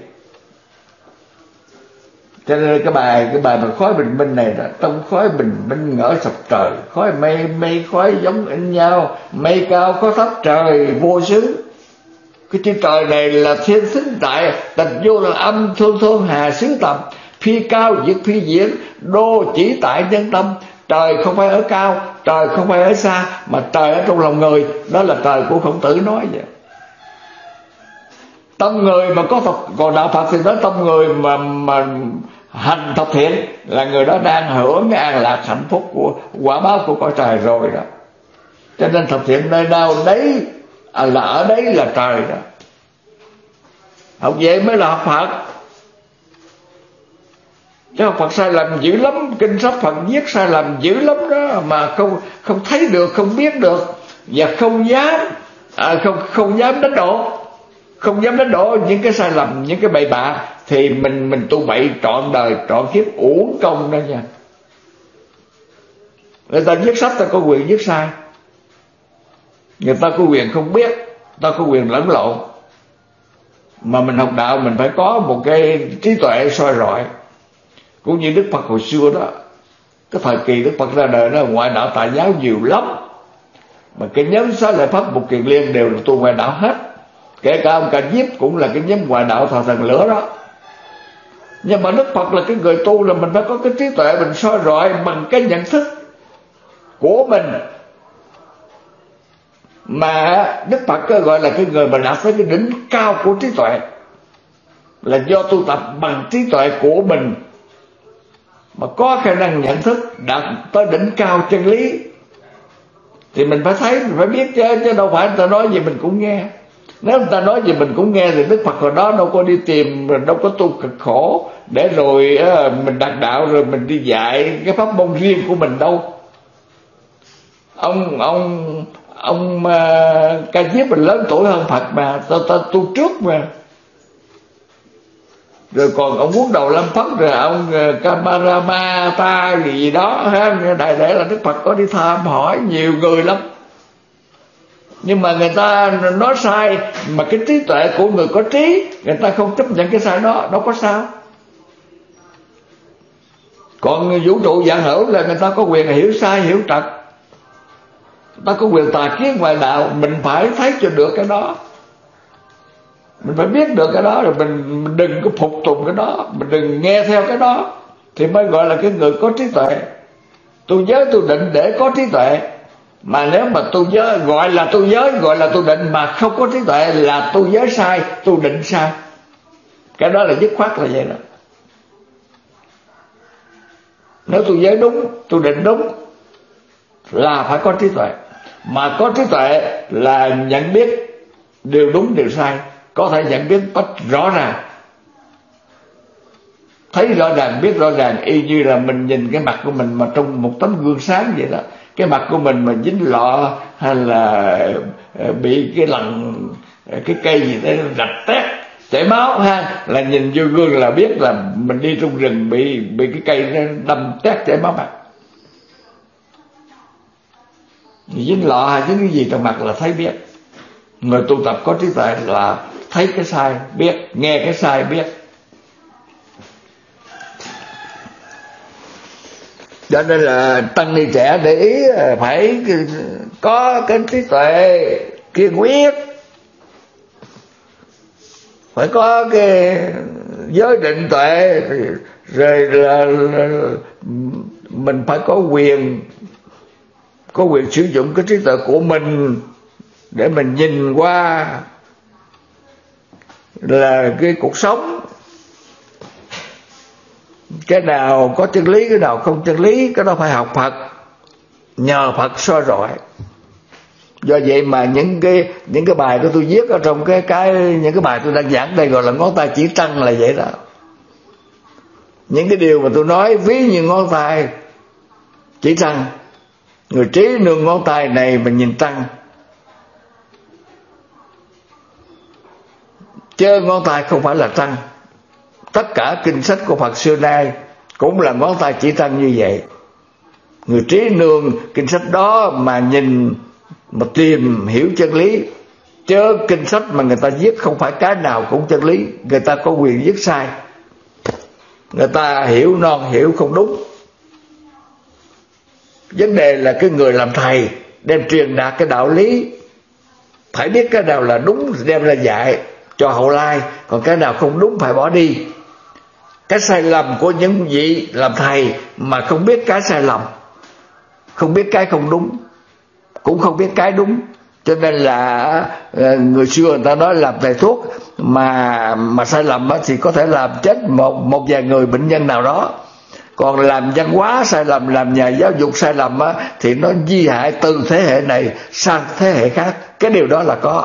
Cho nên cái bài mà khói bình minh này đó, trong khói bình minh ngỡ sập trời, khói mây khói giống in nhau, mây cao có thấp trời vô xứ. Cái chữ trời này là thiên xứng tại, tình vô là âm, thương thương hà xứ tầm, phi cao diệt phi diễn, đô chỉ tại nhân tâm. Trời không phải ở cao, trời không phải ở xa, mà trời ở trong lòng người. Đó là trời của Khổng Tử nói vậy. Tâm người mà có Phật, còn đạo Phật thì nói tâm người mà hành thập thiện là người đó đang hưởng cái an lạc hạnh phúc của quả báo của cõi trời rồi đó. Cho nên thập thiện nơi nào đấy là ở đấy là trời đó. Học vậy mới là học Phật. Chứ học Phật sai lầm dữ lắm. Kinh sách Phật viết sai lầm dữ lắm đó, mà không thấy được, không biết được, và không dám không dám đánh đổ. Không dám đánh đổ những cái sai lầm, những cái bậy bạ, thì mình tu bậy trọn đời trọn kiếp uổng công đó nha. Người ta viết sách ta có quyền viết sai, người ta có quyền không biết, ta có quyền lẫn lộn. Mà mình học đạo mình phải có một cái trí tuệ soi rọi. Cũng như Đức Phật hồi xưa đó, cái thời kỳ Đức Phật ra đời đó, ngoại đạo tà giáo nhiều lắm, mà cái nhóm Xá Lợi Pháp Mục Kiền Liên đều là tu ngoại đạo hết. Kể cả ông Ca Diếp cũng là cái nhóm ngoại đạo thờ thần lửa đó. Nhưng mà Đức Phật là cái người tu, là mình phải có cái trí tuệ, mình soi rọi bằng cái nhận thức của mình. Mà Đức Phật gọi là cái người mà đạt tới cái đỉnh cao của trí tuệ, là do tu tập bằng trí tuệ của mình mà có khả năng nhận thức đạt tới đỉnh cao chân lý. Thì mình phải thấy, mình phải biết chứ đâu phải người ta nói gì mình cũng nghe. Nếu người ta nói gì mình cũng nghe thì Đức Phật hồi đó đâu có đi tìm, đâu có tu cực khổ để rồi mình đạt đạo rồi mình đi dạy cái pháp môn riêng của mình đâu. Ông Ca Diếp mình lớn tuổi hơn Phật mà, ta tu trước mà. Rồi còn ông Quốc Đầu Lâm Phất, rồi ông Kamarama ta gì đó ha, đại để là Đức Phật có đi thăm hỏi nhiều người lắm. Nhưng mà người ta nói sai, mà cái trí tuệ của người có trí, người ta không chấp nhận cái sai đó, đâu có sao. Còn vũ trụ vạn hữu là người ta có quyền hiểu sai hiểu trật, người ta có quyền tà kiến ngoại đạo. Mình phải thấy cho được cái đó, mình phải biết được cái đó, rồi mình đừng có phục tùng cái đó, mình đừng nghe theo cái đó, thì mới gọi là cái người có trí tuệ. Tu giới tu định để có trí tuệ. Mà nếu mà tu giới gọi là tu giới, gọi là tu định mà không có trí tuệ là tu giới sai, tu định sai. Cái đó là dứt khoát là vậy đó. Nếu tôi giới đúng, tôi định đúng là phải có trí tuệ. Mà có trí tuệ là nhận biết điều đúng điều sai, có thể nhận biết rất rõ ràng, thấy rõ ràng, biết rõ ràng, y như là mình nhìn cái mặt của mình mà trong một tấm gương sáng vậy đó. Cái mặt của mình mà dính lọ hay là bị cái lần cái cây gì đó rạch tét chảy máu ha, là nhìn vô gương là biết là mình đi trong rừng bị cái cây nó đâm tét chảy máu mặt. Dính lọ hay dính cái gì trong mặt là thấy biết. Người tu tập có trí tuệ là thấy cái sai biết, nghe cái sai biết. Cho nên là tăng ni trẻ để ý phải có cái trí tuệ kiên quyết, phải có cái giới định tuệ, rồi là mình phải có quyền sử dụng cái trí tuệ của mình để mình nhìn qua là cái cuộc sống, cái nào có chân lý, cái nào không chân lý, cái đó phải học Phật, nhờ Phật soi rọi. Do vậy mà những cái bài của tôi viết ở trong những cái bài tôi đang giảng đây gọi là ngón tay chỉ trăng là vậy đó. Những cái điều mà tôi nói ví như ngón tay chỉ trăng, người trí nương ngón tay này mà nhìn trăng, chứ ngón tay không phải là trăng. Tất cả kinh sách của Phật xưa nay cũng là ngón tay chỉ trăng như vậy. Người trí nương kinh sách đó mà nhìn, mà tìm hiểu chân lý. Chứ kinh sách mà người ta viết không phải cái nào cũng chân lý. Người ta có quyền viết sai, người ta hiểu non hiểu không đúng. Vấn đề là cái người làm thầy đem truyền đạt cái đạo lý, phải biết cái nào là đúng đem ra dạy cho hậu lai, còn cái nào không đúng phải bỏ đi. Cái sai lầm của những vị làm thầy mà không biết cái sai lầm, không biết cái không đúng, cũng không biết cái đúng. Cho nên là người xưa người ta nói làm thầy thuốc mà sai lầm thì có thể làm chết một vài người bệnh nhân nào đó. Còn làm văn hóa sai lầm, làm nhà giáo dục sai lầm thì nó di hại từ thế hệ này sang thế hệ khác. Cái điều đó là có.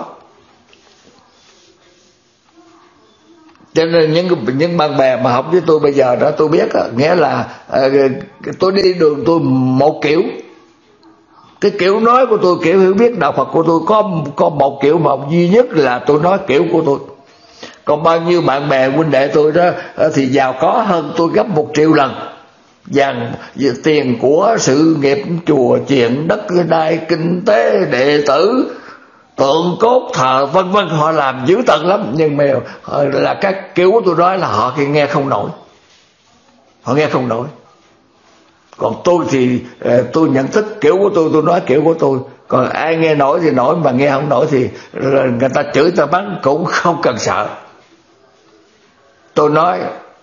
Cho nên những bạn bè mà học với tôi bây giờ đó, tôi biết nghĩa là tôi đi đường tôi một kiểu, cái kiểu nói của tôi, kiểu hiểu biết đạo Phật của tôi có một kiểu mà duy nhất là tôi nói kiểu của tôi. Còn bao nhiêu bạn bè huynh đệ tôi đó thì giàu có hơn tôi gấp 1 triệu lần. Dàn tiền của sự nghiệp chùa chiền đất đai kinh tế đệ tử tượng cốt thờ vân vân, họ làm dữ tợn lắm. Nhưng mà là các kiểu của tôi nói là họ nghe không nổi, họ nghe không nổi. Còn tôi thì tôi nhận thức kiểu của tôi nói kiểu của tôi. Còn ai nghe nổi thì nổi, mà nghe không nổi thì người ta chửi ta bắn cũng không cần sợ. Tôi nói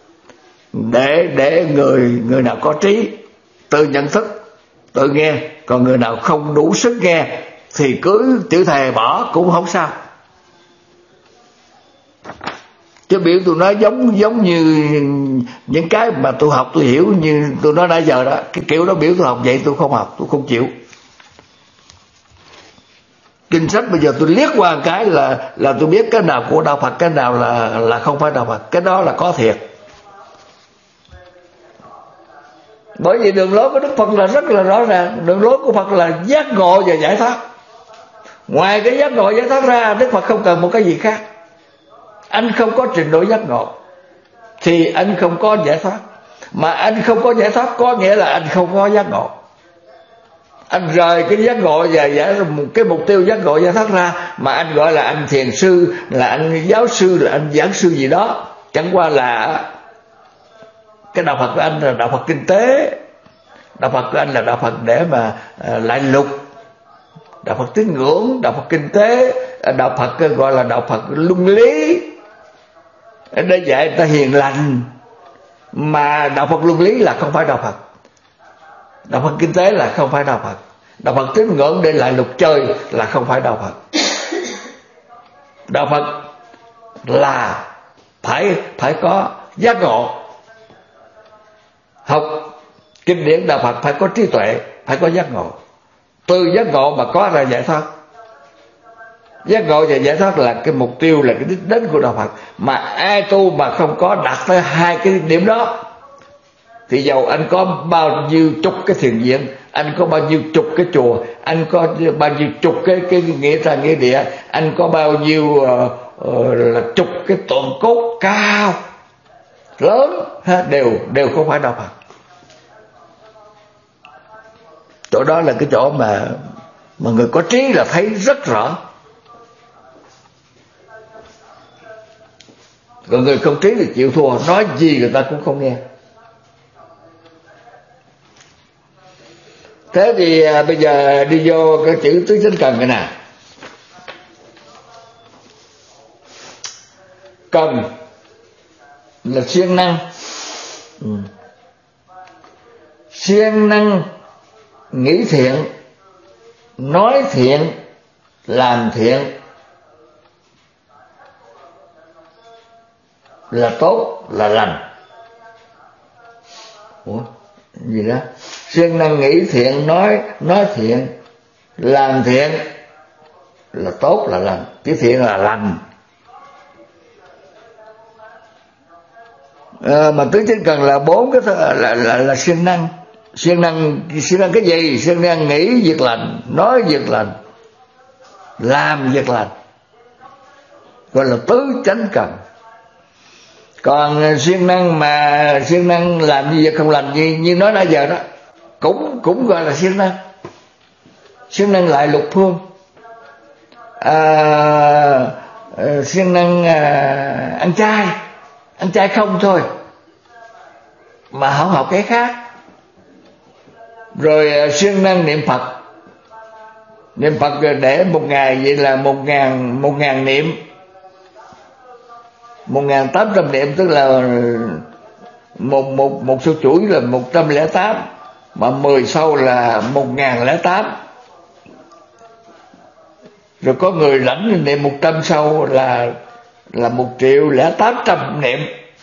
để người nào có trí tự nhận thức tự nghe, còn người nào không đủ sức nghe thì cứ chữ thề bỏ cũng không sao. Chứ biểu tôi nói giống như những cái mà tôi học tôi hiểu như tôi nói nãy giờ đó, cái kiểu đó biểu tôi học vậy tôi không học, tôi không chịu. Kinh sách bây giờ tôi liếc qua một cái là tôi biết cái nào của đạo Phật, cái nào là không phải đạo Phật. Cái đó là có thiệt. Bởi vì đường lối của Đức Phật là rất là rõ ràng. Đường lối của Phật là giác ngộ và giải thoát. Ngoài cái giác ngộ giải thoát ra, Đức Phật không cần một cái gì khác. Anh không có trình độ giác ngộ thì anh không có giải thoát. Mà anh không có giải thoát có nghĩa là anh không có giác ngộ. Anh rời cái giác ngộ và cái mục tiêu giác ngộ giải thoát ra, mà anh gọi là anh thiền sư, là anh giáo sư, là anh giảng sư gì đó, chẳng qua là cái đạo Phật của anh là đạo Phật kinh tế. Đạo Phật của anh là đạo Phật để mà lại lục, đạo Phật tín ngưỡng, đạo Phật kinh tế, đạo Phật gọi là đạo Phật luân lý, để dạy người ta hiền lành. Mà đạo Phật luân lý là không phải đạo Phật. Đạo Phật kinh tế là không phải đạo Phật. Đạo Phật tín ngưỡng để lại lục chơi là không phải đạo Phật. Đạo Phật là phải có giác ngộ, học Kinh điển đạo Phật phải có trí tuệ, phải có giác ngộ. Từ giác ngộ mà có ra giải thoát. Giác ngộ và giải thoát là cái mục tiêu, là cái đích đến của đạo Phật. Mà ai tu mà không có đạt tới hai cái điểm đó thì dầu anh có bao nhiêu chục cái thiền viện, anh có bao nhiêu chục cái chùa, anh có bao nhiêu chục cái nghĩa trang nghĩa địa, anh có bao nhiêu là chục cái tuần cốt cao lớn đều không phải đạo Phật. Chỗ đó là cái chỗ mà người có trí là thấy rất rõ. Còn người không trí thì chịu thua, nói gì người ta cũng không nghe. Thế thì bây giờ đi vô cái chữ tứ chánh cần cái nào. Cần là siêng năng. Siêng năng nghĩ thiện, nói thiện, làm thiện là tốt, là lành. Ủa gì đó? Siêng năng nghĩ thiện, nói thiện, làm thiện là tốt, là lành. Chữ thiện là lành. Mà tứ chánh cần là bốn cái là siêng năng. Siêng năng cái gì? Siêng năng nghĩ việc lành, nói việc lành, làm việc lành, gọi là tứ chánh cần. Còn siêng năng làm gì việc không lành như nói nãy giờ đó, cũng gọi là siêng năng. Siêng năng lại lục phương, siêng năng ăn chay không thôi mà không học cái khác. Rồi siêng năng niệm Phật để một ngày vậy là 1.000 niệm, 1.800 niệm, tức là một số chuỗi là 108, mà 10 sau là 1.008. Rồi có người lãnh niệm 100 sau là 1.800.000 niệm.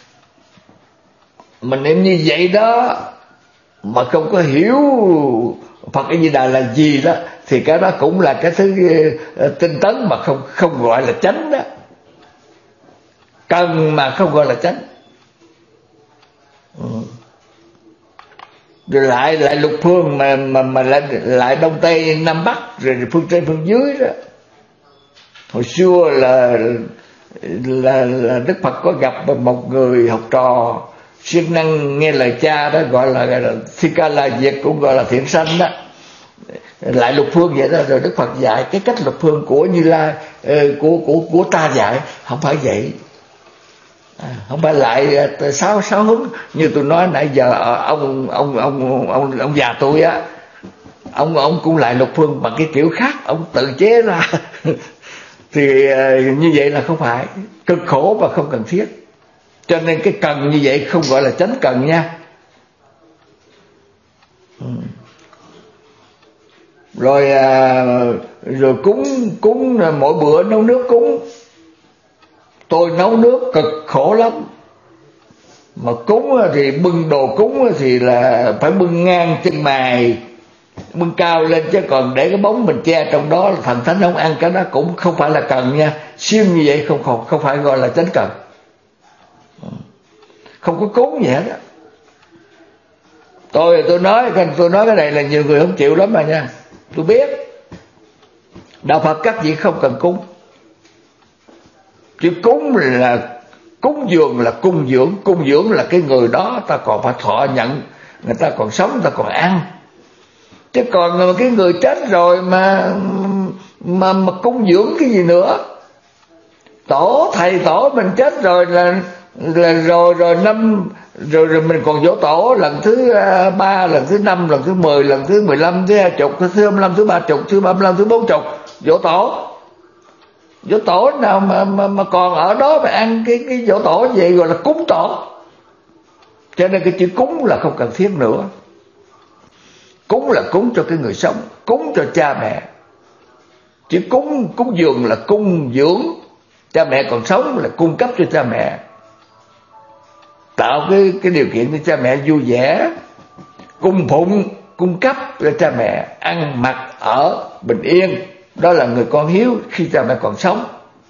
Mình niệm như vậy đó mà không có hiểu Phật A Di Đà là gì đó thì cái đó cũng là cái thứ tinh tấn mà không gọi là chánh đó. Cần mà không gọi là chánh. Rồi lại lục phương mà lại đông tây nam bắc, rồi phương trên phương dưới đó. Hồi xưa là Đức Phật có gặp một người học trò siêng năng nghe lời cha đó, gọi là Thi Ca La Diệt, cũng gọi là thiện sanh đó. Lại lục phương vậy đó. Rồi Đức Phật dạy cái cách lục phương của Như Lai, của ta dạy không phải vậy. Không phải lại sáu hướng như tôi nói nãy giờ. Ông già tôi á, ông cũng lại lục phương bằng cái kiểu khác, ông tự chế ra. Thì như vậy là không phải, cực khổ và không cần thiết. Cho nên cái cần như vậy không gọi là chánh cần nha. Rồi cúng mỗi bữa nấu nước cúng. Tôi nấu nước cực khổ lắm. Mà cúng thì bưng đồ cúng thì là phải bưng ngang chân mài, bưng cao lên, chứ còn để cái bóng mình che trong đó là thần thánh không ăn. Cái đó cũng không phải là cần nha. Siêng như vậy không phải gọi là chánh cần. Không có cúng gì hết á. Tôi nói cái này là nhiều người không chịu lắm mà nha. Tôi biết đạo Phật các vị không cần cúng. Chứ cúng là cúng dường, là cung dưỡng. Cung dưỡng là cái người đó ta còn phải thọ nhận, người ta còn sống ta còn ăn. Chứ còn cái người chết rồi mà cung dưỡng cái gì nữa. Thầy tổ mình chết rồi là rồi mình còn dỗ tổ lần thứ 3, lần thứ 5, lần thứ 10, lần thứ 15, thứ 20, thứ 25, thứ 30, thứ 35, thứ 40 dỗ tổ nào mà còn ở đó mà ăn cái dỗ tổ vậy gọi là cúng tổ. Cho nên cái chữ cúng là không cần thiết nữa. Cúng là cúng cho cái người sống, cúng cho cha mẹ. Chữ cúng dường là cung dưỡng. Cha mẹ còn sống là cung cấp cho cha mẹ, tạo cái điều kiện cho cha mẹ vui vẻ, cung phụng, cung cấp cho cha mẹ ăn mặc ở bình yên. Đó là người con hiếu khi cha mẹ còn sống.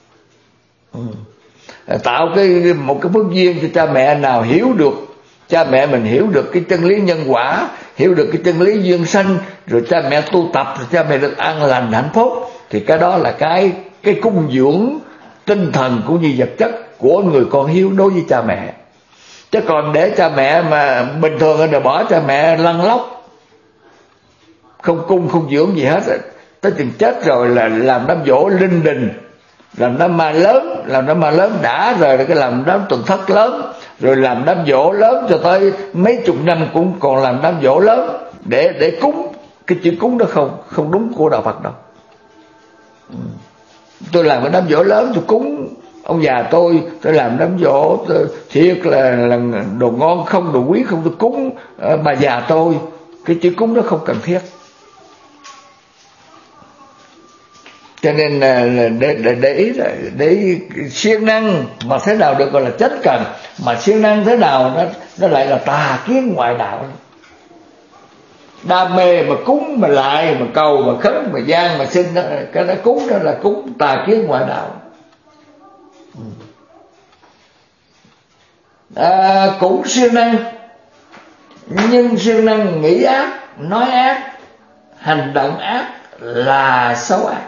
Tạo một cái phước duyên cho cha mẹ nào hiểu được, cha mẹ mình hiểu được cái chân lý nhân quả, hiểu được cái chân lý duyên sanh, rồi cha mẹ tu tập, rồi cha mẹ được an lành hạnh phúc, thì cái đó là cái cung dưỡng tinh thần cũng như vật chất của người con hiếu đối với cha mẹ. Chứ còn để cha mẹ mà bình thường là bỏ cha mẹ lăn lóc, không cung không dưỡng gì hết, tới chừng chết rồi là làm đám dỗ linh đình, làm đám ma lớn đã rồi cái làm đám tuần thất lớn, rồi làm đám dỗ lớn cho tới mấy chục năm cũng còn làm đám dỗ lớn để cúng. Cái chữ cúng đó không đúng của đạo Phật đâu. Tôi làm cái đám dỗ lớn, tôi cúng ông già tôi làm đám dỗ thiệt là đồ ngon không, đồ quý không, tôi cúng bà già tôi. Cái chữ cúng đó không cần thiết. Cho nên là để ý là để siêng năng mà thế nào được gọi là chánh cần, mà siêng năng thế nào nó lại là tà kiến ngoại đạo. Đam mê mà cúng mà lại mà cầu mà khấn mà gian mà xin đó, cái đó cúng đó là cúng tà kiến ngoại đạo. Cũng siêng năng, nhưng siêng năng nghĩ ác, nói ác, hành động ác là xấu ác.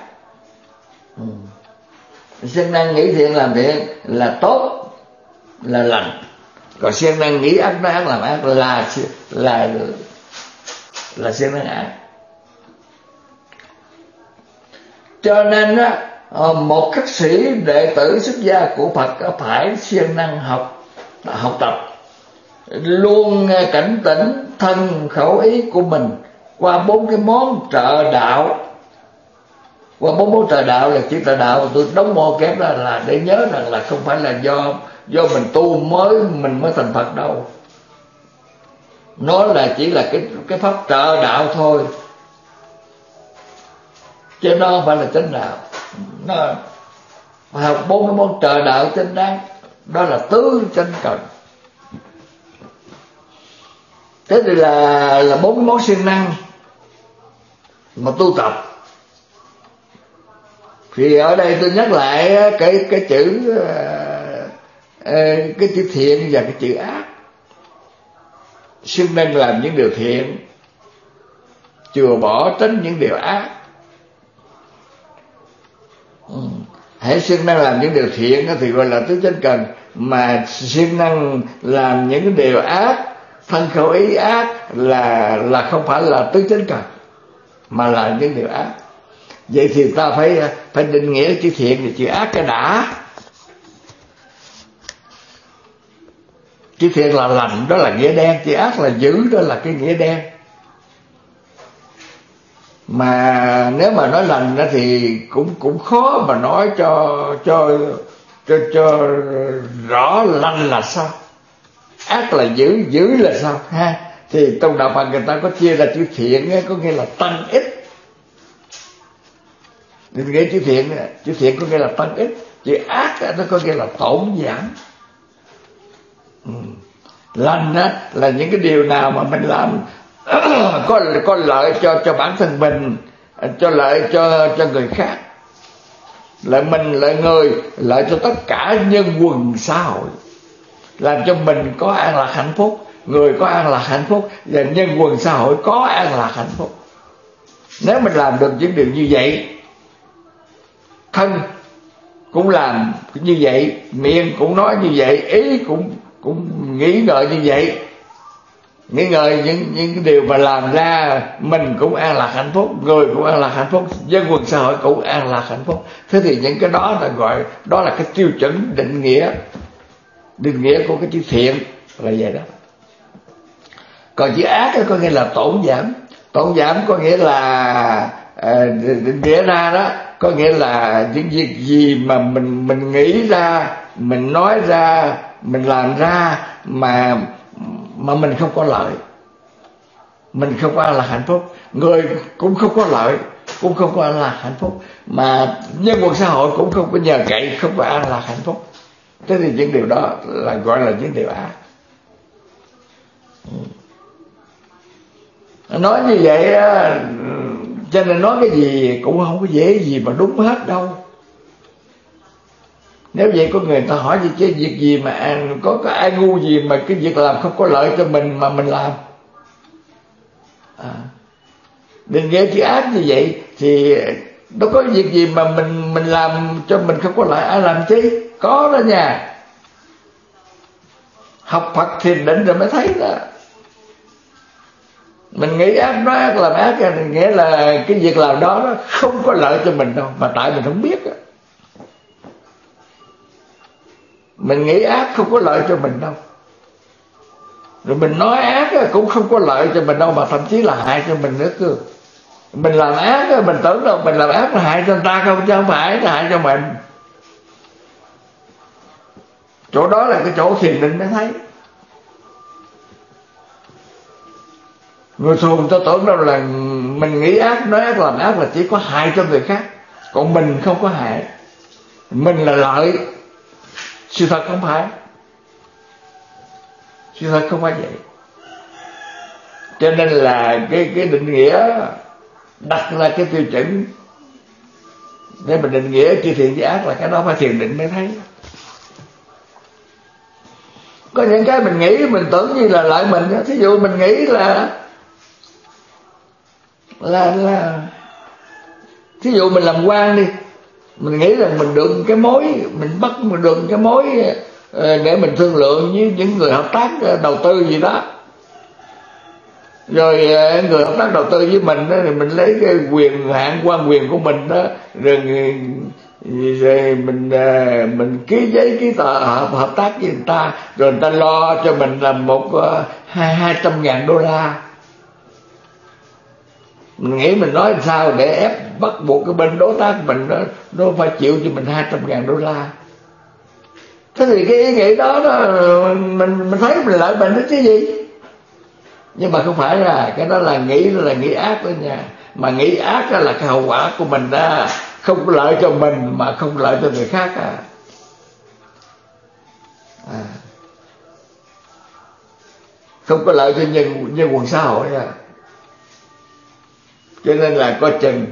Siêng năng nghĩ thiện làm thiện là tốt, là lành. Còn siêng năng nghĩ ác nói ác làm ác là siêng năng ác. Cho nên á, một khách sĩ đệ tử xuất gia của Phật phải siêng năng học tập, luôn cảnh tỉnh thân khẩu ý của mình qua 4 cái món trợ đạo. Qua 4 món trợ đạo là chữ trợ đạo tôi đóng mô kép ra là để nhớ rằng là không phải là do mình tu mình mới thành Phật đâu. Nó là chỉ là cái pháp trợ đạo thôi, chứ nó không phải là chánh đạo. Nó học 4 cái món trợ đạo chánh đáng, đó là tứ chánh cần. Thế thì là 4 cái món siêng năng mà tu tập. Thì ở đây tôi nhắc lại cái chữ thiện và cái chữ ác. Siêng năng làm những điều thiện, chừa bỏ tránh những điều ác. Hãy siêng năng làm những điều thiện thì gọi là tứ chánh cần, mà siêng năng làm những điều ác, thân khẩu ý ác là không phải là tứ chánh cần, mà là những điều ác. Vậy thì ta phải định nghĩa chữ thiện và chữ ác cái đã. Chữ thiện là lành, đó là nghĩa đen. Chữ ác là dữ, đó là cái nghĩa đen. Mà nếu mà nói lành đó thì cũng khó mà nói cho rõ lành là sao, ác là dữ, dữ là sao ha. Thì trong đạo Phật người ta có chia ra chữ thiện có nghĩa là tăng ích. Định nghĩa chữ thiện có nghĩa là tăng ích. Chữ ác nó có nghĩa là tổn giảm. Lành là những cái điều nào mà mình làm có lợi cho bản thân mình, cho lợi cho người khác, lợi mình, lợi người, lợi cho tất cả nhân quần xã hội, làm cho mình có an lạc hạnh phúc, người có an lạc hạnh phúc, và nhân quần xã hội có an lạc hạnh phúc. Nếu mình làm được những điều như vậy, thân cũng làm như vậy, miệng cũng nói như vậy, ý cũng nghĩ ngợi như vậy, nghĩ ngợi những điều mà làm ra mình cũng an lạc hạnh phúc, người cũng an lạc hạnh phúc, dân quần xã hội cũng an lạc hạnh phúc. Thế thì những cái đó là gọi đó là cái tiêu chuẩn định nghĩa của cái chữ thiện là vậy đó. Còn chữ ác có nghĩa là tổn giảm. Tổn giảm có nghĩa là định nghĩa ra đó, có nghĩa là những việc gì mà mình nghĩ ra, mình nói ra, mình làm ra mà mình không có lợi, mình không có an lạc hạnh phúc, người cũng không có lợi, cũng không có an lạc hạnh phúc, mà nhân quần xã hội cũng không có nhờ cậy, không có an lạc hạnh phúc. Thế thì những điều đó là gọi là những điều ác. Nói như vậy á, cho nên nói cái gì cũng không có dễ gì mà đúng hết đâu. Nếu vậy có người ta hỏi gì chứ việc gì mà có ai ngu gì mà cái việc làm không có lợi cho mình mà mình làm. Định nghĩa chữ ác như vậy thì đâu có việc gì mà mình làm cho mình không có lợi, ai làm chi? Có đó nha. Học Phật thiền định rồi mới thấy đó. Mình nghĩ ác nói ác làm ác thì nghĩa là cái việc làm đó nó không có lợi cho mình đâu, mà tại mình không biết đó. Mình nghĩ ác không có lợi cho mình đâu, rồi mình nói ác cũng không có lợi cho mình đâu, mà thậm chí là hại cho mình nữa cơ. Mình làm ác mình tưởng đâu mình làm ác là hại cho người ta không, chứ không phải là hại cho mình. Chỗ đó là cái chỗ thiền định mới thấy. Người thường tôi tưởng đâu là mình nghĩ ác nói ác làm ác là chỉ có hại cho người khác, còn mình không có hại, mình là lợi. Sự thật không phải, sự thật không phải vậy. Cho nên là cái định nghĩa đặt ra cái tiêu chuẩn để mình định nghĩa chữ thiện chữ ác là cái đó phải thiền định mới thấy. Có những cái mình nghĩ mình tưởng như là lợi mình, thí dụ mình nghĩ là thí dụ mình làm quan đi, mình nghĩ là mình được cái mối, mình bắt mình được cái mối để mình thương lượng với những người hợp tác đầu tư gì đó, rồi người hợp tác đầu tư với mình đó, thì mình lấy cái quyền hạn quan quyền của mình đó, rồi mình ký giấy ký tờ hợp tác với người ta, rồi người ta lo cho mình là 200.000 đô la. Mình nghĩ mình nói sao để ép bắt buộc cái bên đối tác mình đó, nó phải chịu cho mình 200.000 đô la. Thế thì cái ý nghĩ đó mình thấy mình lợi mình đó chứ gì. Nhưng mà không phải là cái đó là nghĩ ác đó nha. Mà nghĩ ác đó là cái hậu quả của mình đó, không có lợi cho mình mà không lợi cho người khác không có lợi cho nhân quần xã hội Cho nên là coi chừng.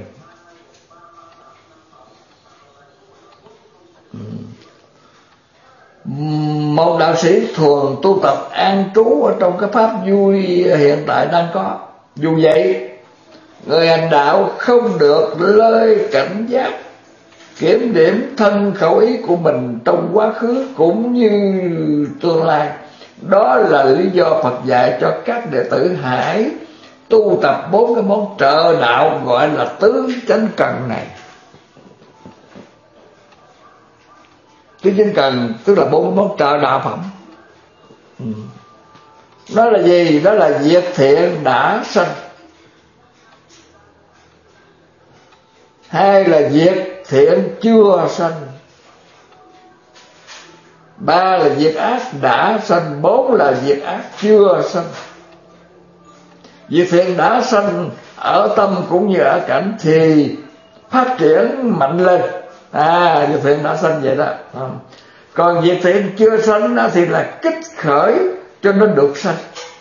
Một đạo sĩ thường tu tập an trú ở trong cái pháp vui hiện tại đang có. Dù vậy, người hành đạo không được lơi cảnh giác, kiểm điểm thân khẩu ý của mình trong quá khứ cũng như tương lai. Đó là lý do Phật dạy cho các đệ tử hãy tu tập 4 cái món trợ đạo gọi là tứ chánh cần này. Tứ chánh cần tức là 4 cái món trợ đạo phẩm. Đó là gì? Đó là việc thiện đã sanh, hai là việc thiện chưa sanh, 3 là việc ác đã sanh, 4 là việc ác chưa sanh. Việc thiện đã sanh ở tâm cũng như ở cảnh thì phát triển mạnh lên. Việc thiện đã sanh vậy đó. Còn việc thiện chưa sanh thì là kích khởi cho nó được sanh.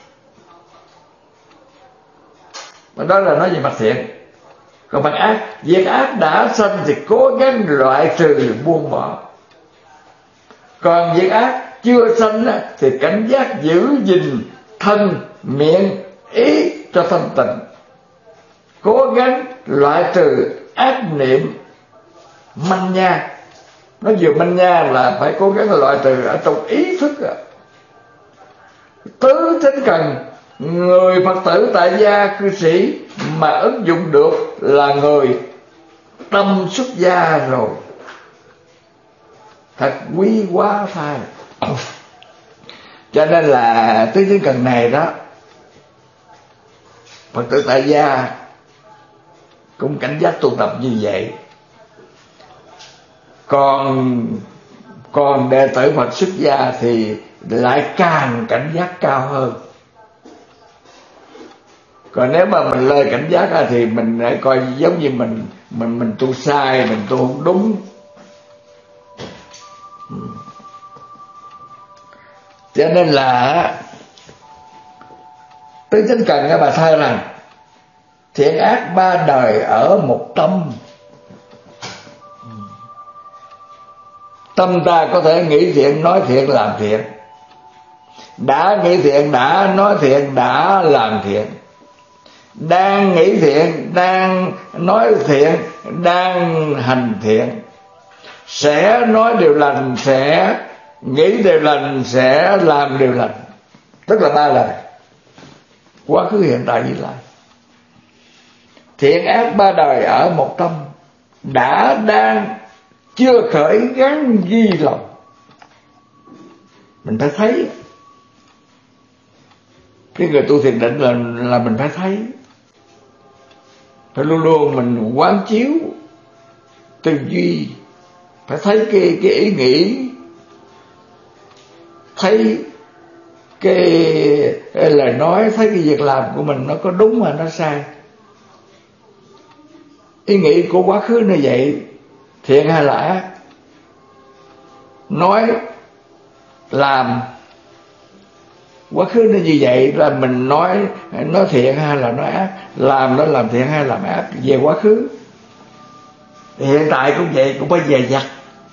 Và đó là nói về mặt thiện. Còn mặt ác, việc ác đã sanh thì cố gắng loại trừ buông bỏ. Còn việc ác chưa sanh thì cảnh giác giữ gìn thân, miệng, ý cho thanh tịnh, cố gắng loại trừ ác niệm manh nha. Nó vừa manh nha là phải cố gắng loại trừ ở trong ý thức. Tứ chánh cần, người Phật tử tại gia cư sĩ mà ứng dụng được là người tâm xuất gia rồi, thật quý quá thay. Cho nên là tứ chánh cần này đó, Phật tử tại gia cũng cảnh giác tu tập như vậy. Còn đệ tử Phật xuất gia thì lại càng cảnh giác cao hơn. Còn nếu mà mình lơi cảnh giác thì mình lại coi giống như mình tu sai, mình tu không đúng. Cho nên là tứ chánh cần các bà thơ rằng Thiện ác ba đời ở một tâm. Tâm ta có thể nghĩ thiện, nói thiện, làm thiện. Đã nghĩ thiện, đã nói thiện, đã làm thiện. Đang nghĩ thiện, đang nói thiện, đang hành thiện. Sẽ nói điều lành, sẽ nghĩ điều lành, sẽ làm điều lành. Tức là ba lời: quá khứ, hiện tại, vị lai. Thiện ác ba đời ở một tâm. Đã, đang, chưa khởi gắn ghi lòng. Mình phải thấy. Cái người tu thiền định là mình phải thấy. Phải luôn luôn mình quán chiếu tư duy. Phải thấy cái ý nghĩ, thấy cái lời nói, thấy cái việc làm của mình nó có đúng mà nó sai. Ý nghĩ của quá khứ như vậy, thiện hay là ác? Nói, làm quá khứ nó như vậy là mình nói thiện hay là nói ác? Làm nó làm thiện hay làm ác về quá khứ? Hiện tại cũng vậy, cũng phải dè dặt.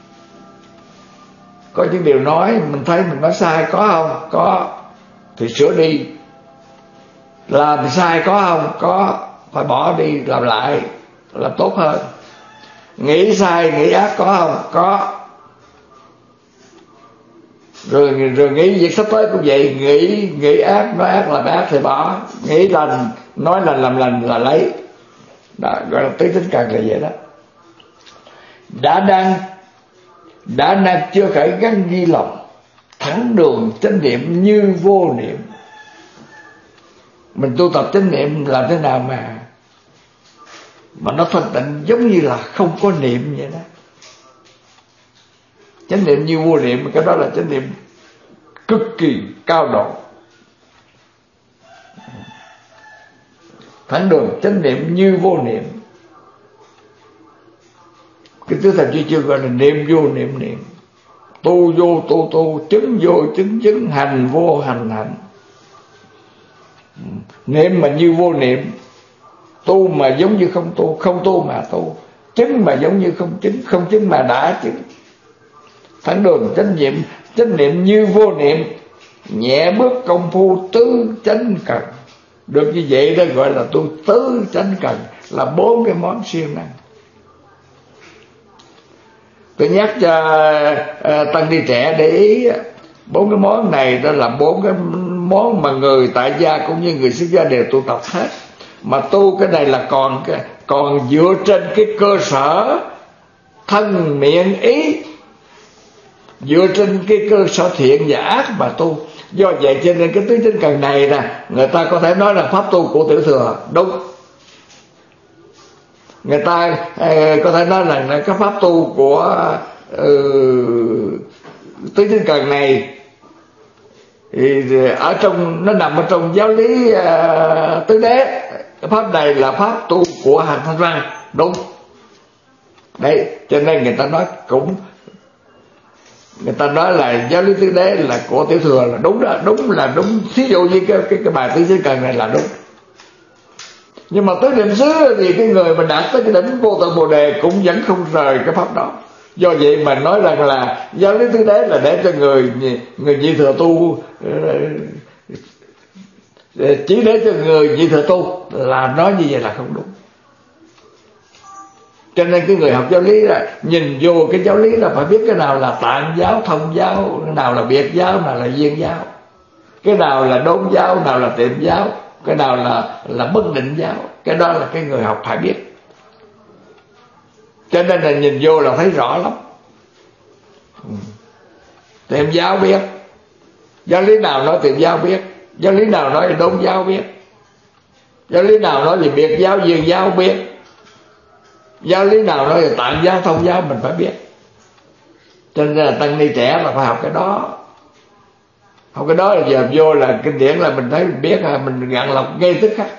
Có những điều nói mình thấy mình nói sai, có không? Có, thì sửa đi. Làm sai có không? Có, phải bỏ đi, làm lại, làm tốt hơn. Nghĩ sai, nghĩ ác có không? Có. Rồi nghĩ việc sắp tới cũng vậy. Nghĩ ác, nói ác, làm ác thì bỏ. Nghĩ lành, nói lành, làm lành là lấy. Đó, gọi là tứ tính cần là vậy đó. Đã đang chưa khởi gắn ghi lòng. Thẳng đường chánh niệm như vô niệm. Mình tu tập chánh niệm làm thế nào mà nó thanh tịnh, giống như là không có niệm vậy đó. Chánh niệm như vô niệm, cái đó là chánh niệm cực kỳ cao độ. Thẳng đường chánh niệm như vô niệm. Cái tứ thành chi chương gọi là niệm vô niệm niệm. Tu vô tu tu, chứng vô chứng chứng, hành vô hành hành. Niệm mà như vô niệm, tu mà giống như không tu, không tu mà tu, chứng mà giống như không chứng, không chứng mà đã chứng. Thẳng đường chánh niệm như vô niệm, nhẹ bước công phu tứ chánh cần. Được như vậy đó gọi là tu tứ chánh cần, là 4 cái món siêng năng. Tôi nhắc cho tăng ni trẻ để ý, 4 cái món này đó là 4 cái món mà người tại gia cũng như người xuất gia đều tu tập hết. Mà tu cái này là còn dựa trên cái cơ sở thân miệng ý, dựa trên cái cơ sở thiện và ác mà tu. Do vậy cho nên cái tứ chánh cần này nè, người ta có thể nói là pháp tu của Tiểu Thừa, đúng. Người ta có thể nói là cái pháp tu của tứ chánh cần này thì ở trong, nó nằm ở trong giáo lý tứ đế. Cái pháp này là pháp tu của Hàng Thanh Văn, đúng. Đấy, cho nên người ta nói cũng, người ta nói là giáo lý tứ đế là của Tiểu Thừa là đúng đó, đúng là đúng. Thí dụ như cái bài tứ chánh cần này là đúng. Nhưng mà tới niệm xứ thì cái người mà đạt tới cái đỉnh vô tận Bồ Đề cũng vẫn không rời cái pháp đó. Do vậy mà nói rằng là giáo lý tứ đế là để cho người nhị thừa tu, chỉ để cho người nhị thừa tu, là nói như vậy là không đúng. Cho nên cái người học giáo lý là nhìn vô cái giáo lý là phải biết cái nào là tạng giáo, thông giáo, cái nào là biệt giáo, nào là viên giáo, cái nào là đốn giáo, nào là tiệm giáo, cái nào là bất định giáo. Cái đó là cái người học phải biết. Cho nên là nhìn vô là thấy rõ lắm. Tiệm giáo biết, giáo lý nào nói tiệm giáo biết, giáo lý nào nói là đốn giáo biết, giáo lý nào nói về biệt giáo, viên giáo biết, giáo lý nào nói về tạng giáo, thông giáo mình phải biết. Cho nên là tăng ni trẻ là phải học cái đó. Học cái đó là giờ vô là kinh điển là mình thấy mình biết, mình gạn lọc ngay tức khắc.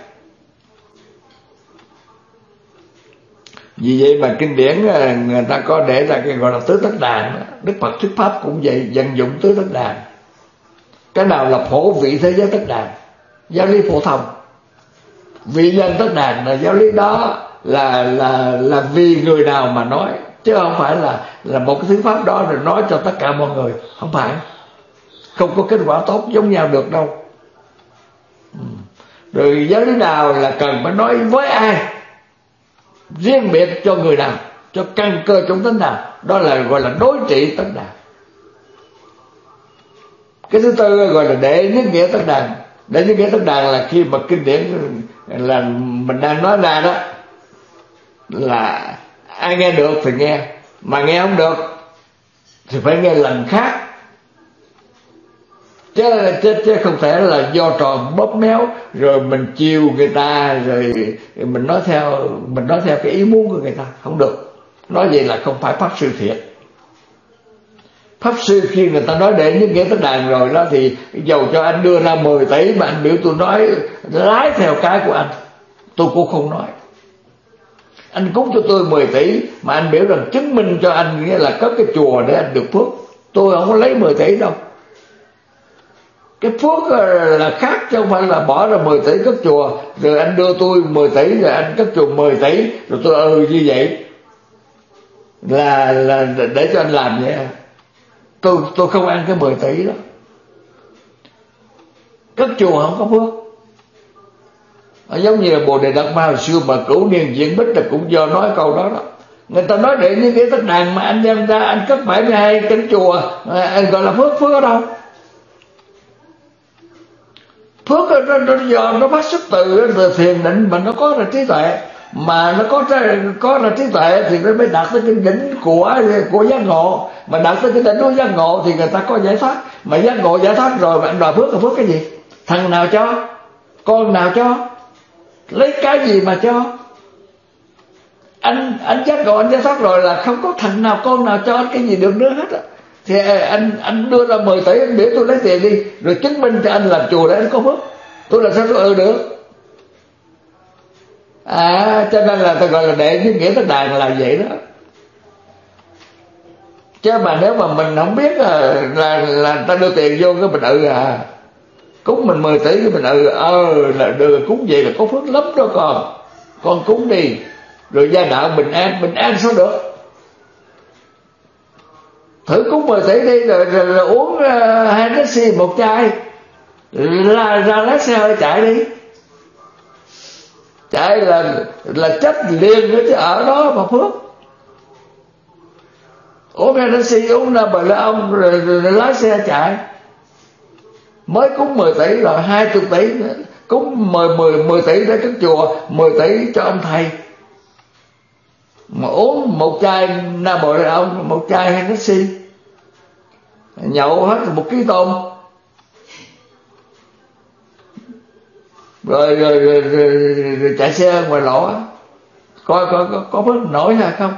Vì vậy mà kinh điển người ta có để ra cái gọi là tứ thất đàn. Đức Phật thuyết pháp cũng vậy, vận dụng tứ thất đàn. Cái nào là phổ vị thế giới thất đàn, giáo lý phổ thông, Vị nhân tất đàn là giáo lý đó là vì người nào mà nói, chứ không phải là một cái thứ pháp đó rồi nói cho tất cả mọi người. Không phải, không có kết quả tốt giống nhau được đâu. Rồi giáo lý nào là cần phải nói với ai, riêng biệt cho người nào, cho căn cơ trong tánh nào, đó là gọi là đối trị tất đàn. Cái thứ tư gọi là đệ nhất nghĩa tất đàn. Đệ nhất nghĩa tất đàn là khi mà kinh điển là mình đang nói ra đó, là ai nghe được thì nghe, mà nghe không được thì phải nghe lần khác. Chứ không thể là do tròn bóp méo rồi mình chiều người ta, rồi mình nói theo cái ý muốn của người ta. Không được. Nói vậy là không phải pháp sư thiệt. Pháp sư khi người ta nói đệ nhất nghĩa tất đàn rồi đó, thì dầu cho anh đưa ra 10 tỷ mà anh biểu tôi nói lái theo cái của anh, tôi cũng không nói. Anh cúng cho tôi 10 tỷ mà anh biểu rằng chứng minh cho anh nghĩa là có cái chùa để anh được phước, tôi không có lấy 10 tỷ đâu. Cái phước là khác, chứ không phải là bỏ ra 10 tỷ cất chùa rồi anh đưa tôi 10 tỷ rồi anh cất chùa 10 tỷ rồi tôi như vậy là để cho anh làm vậy. Tôi không ăn cái 10 tỷ đó. Cất chùa không có phước. Giống như là Bồ Đề Đạt Ma hồi xưa mà Cửu Niên Diễn Bích là cũng do nói câu đó đó. Người ta nói đệ nhất nghĩa tất đàn mà anh đem ra anh cất 72 cánh chùa, anh gọi là phước ở đâu? Phước nó do nó phát xuất từ thiền định mà nó có ra trí tuệ, mà nó có ra trí tuệ thì nó mới đạt tới cái đỉnh của giác ngộ, mà đạt tới cái đỉnh của giác ngộ thì người ta có giải thoát, mà giác ngộ giải thoát rồi mà anh đòi phước là phước cái gì? Thằng nào cho? Con nào cho? Lấy cái gì mà cho? Anh giác ngộ, anh giải thoát rồi là không có thằng nào con nào cho cái gì được nữa hết á. Thì anh đưa ra 10 tỷ anh biểu tôi lấy tiền đi rồi chứng minh cho anh làm chùa để anh có phước, tôi là sao tôi được? Cho nên là tôi gọi là đệ nhất nghĩa tất đàn là vậy đó. Chứ mà nếu mà mình không biết là ta đưa tiền vô cái mình cúng mình 10 tỷ cái mình là đưa cúng vậy là có phước lắm đó con cúng đi rồi gia đạo bình an sao được? Thử cúng 10 tỷ đi rồi uống 2 lít xì một chai ra lái xe hơi chạy đi, chạy là chết liền nữa chứ ở đó mà phước. Uống 2 lít xì uống ra bờ la ông rồi lái xe chạy, mới cúng 10 tỷ rồi 20 tỷ nữa. Cúng 10 tỷ để cất chùa, 10 tỷ cho ông thầy, mà uống một chai na bò ra ông, một chai Hennessy, nhậu hết 1 ký tôm, rồi chạy xe ngoài lộ, coi có phước nổi hay không?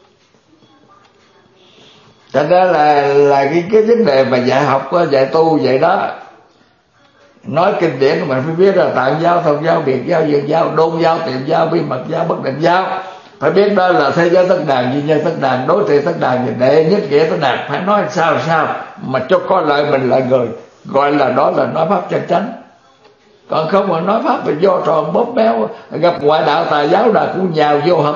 Cho nên là cái vấn đề mà dạy học, dạy tu vậy đó, nói kinh điển mà phải biết là tạng giáo, thông giáo, biệt giáo, dược giáo, đôn giáo, tiệm giáo, bí mật giáo, bất định giáo. Phải biết đó là thế giới tất đàn, duy nhân tất đàn, đối trị tất đàn, đệ nhất nghĩa tất đàn. Phải nói sao mà cho có lợi mình lợi người, gọi là đó là nói pháp chân chánh. Còn không mà nói pháp là do tròn bóp méo, gặp ngoại đạo tà giáo là cũng nhào vô hợp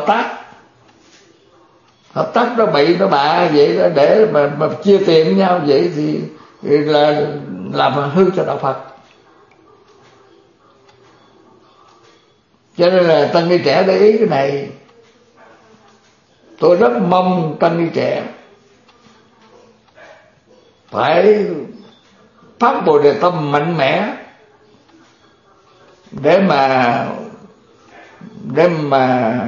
tác nó bậy nó bạ vậy đó, để mà chia tiền với nhau vậy thì là làm hư cho đạo Phật. Cho nên là tăng ni trẻ để ý cái này. Tôi rất mong tăng ni trẻ phải phát Bồ Đề tâm mạnh mẽ để mà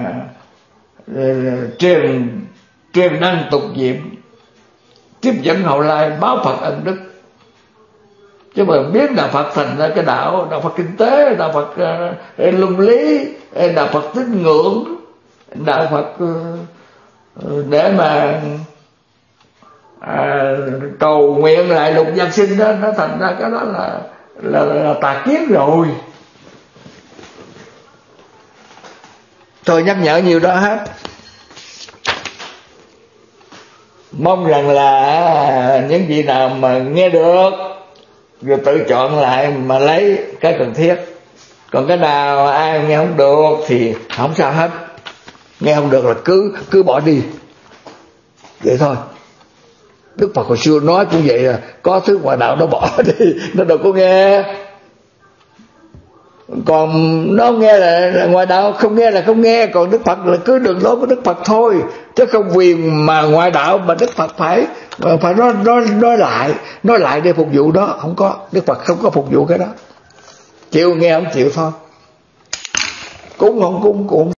truyền năng tục diệm, tiếp dẫn hậu lai, báo Phật ân đức. Chứ mà biết đạo Phật thành ra cái đạo Phật kinh tế, đạo Phật luân lý, đạo Phật tín ngưỡng, đạo Phật để mà cầu nguyện lại lục nhân sinh đó, nó thành ra cái đó là tà kiến rồi. Tôi nhắc nhở nhiều đó hết. Mong rằng là những gì nào mà nghe được rồi tự chọn lại mà lấy cái cần thiết. Còn cái nào ai nghe không được thì không sao hết, nghe không được là cứ bỏ đi, vậy thôi. Đức Phật hồi xưa nói cũng vậy, là có thứ ngoại đạo nó bỏ đi, nó đâu có nghe. Còn nó nghe là ngoại đạo, không nghe là không nghe. Còn Đức Phật là cứ đường lối của Đức Phật thôi, chứ không vì mà ngoại đạo mà Đức Phật phải nói lại để phục vụ đó. Không có, Đức Phật không có phục vụ cái đó. Chịu nghe không chịu thôi, cúng không cúng cũng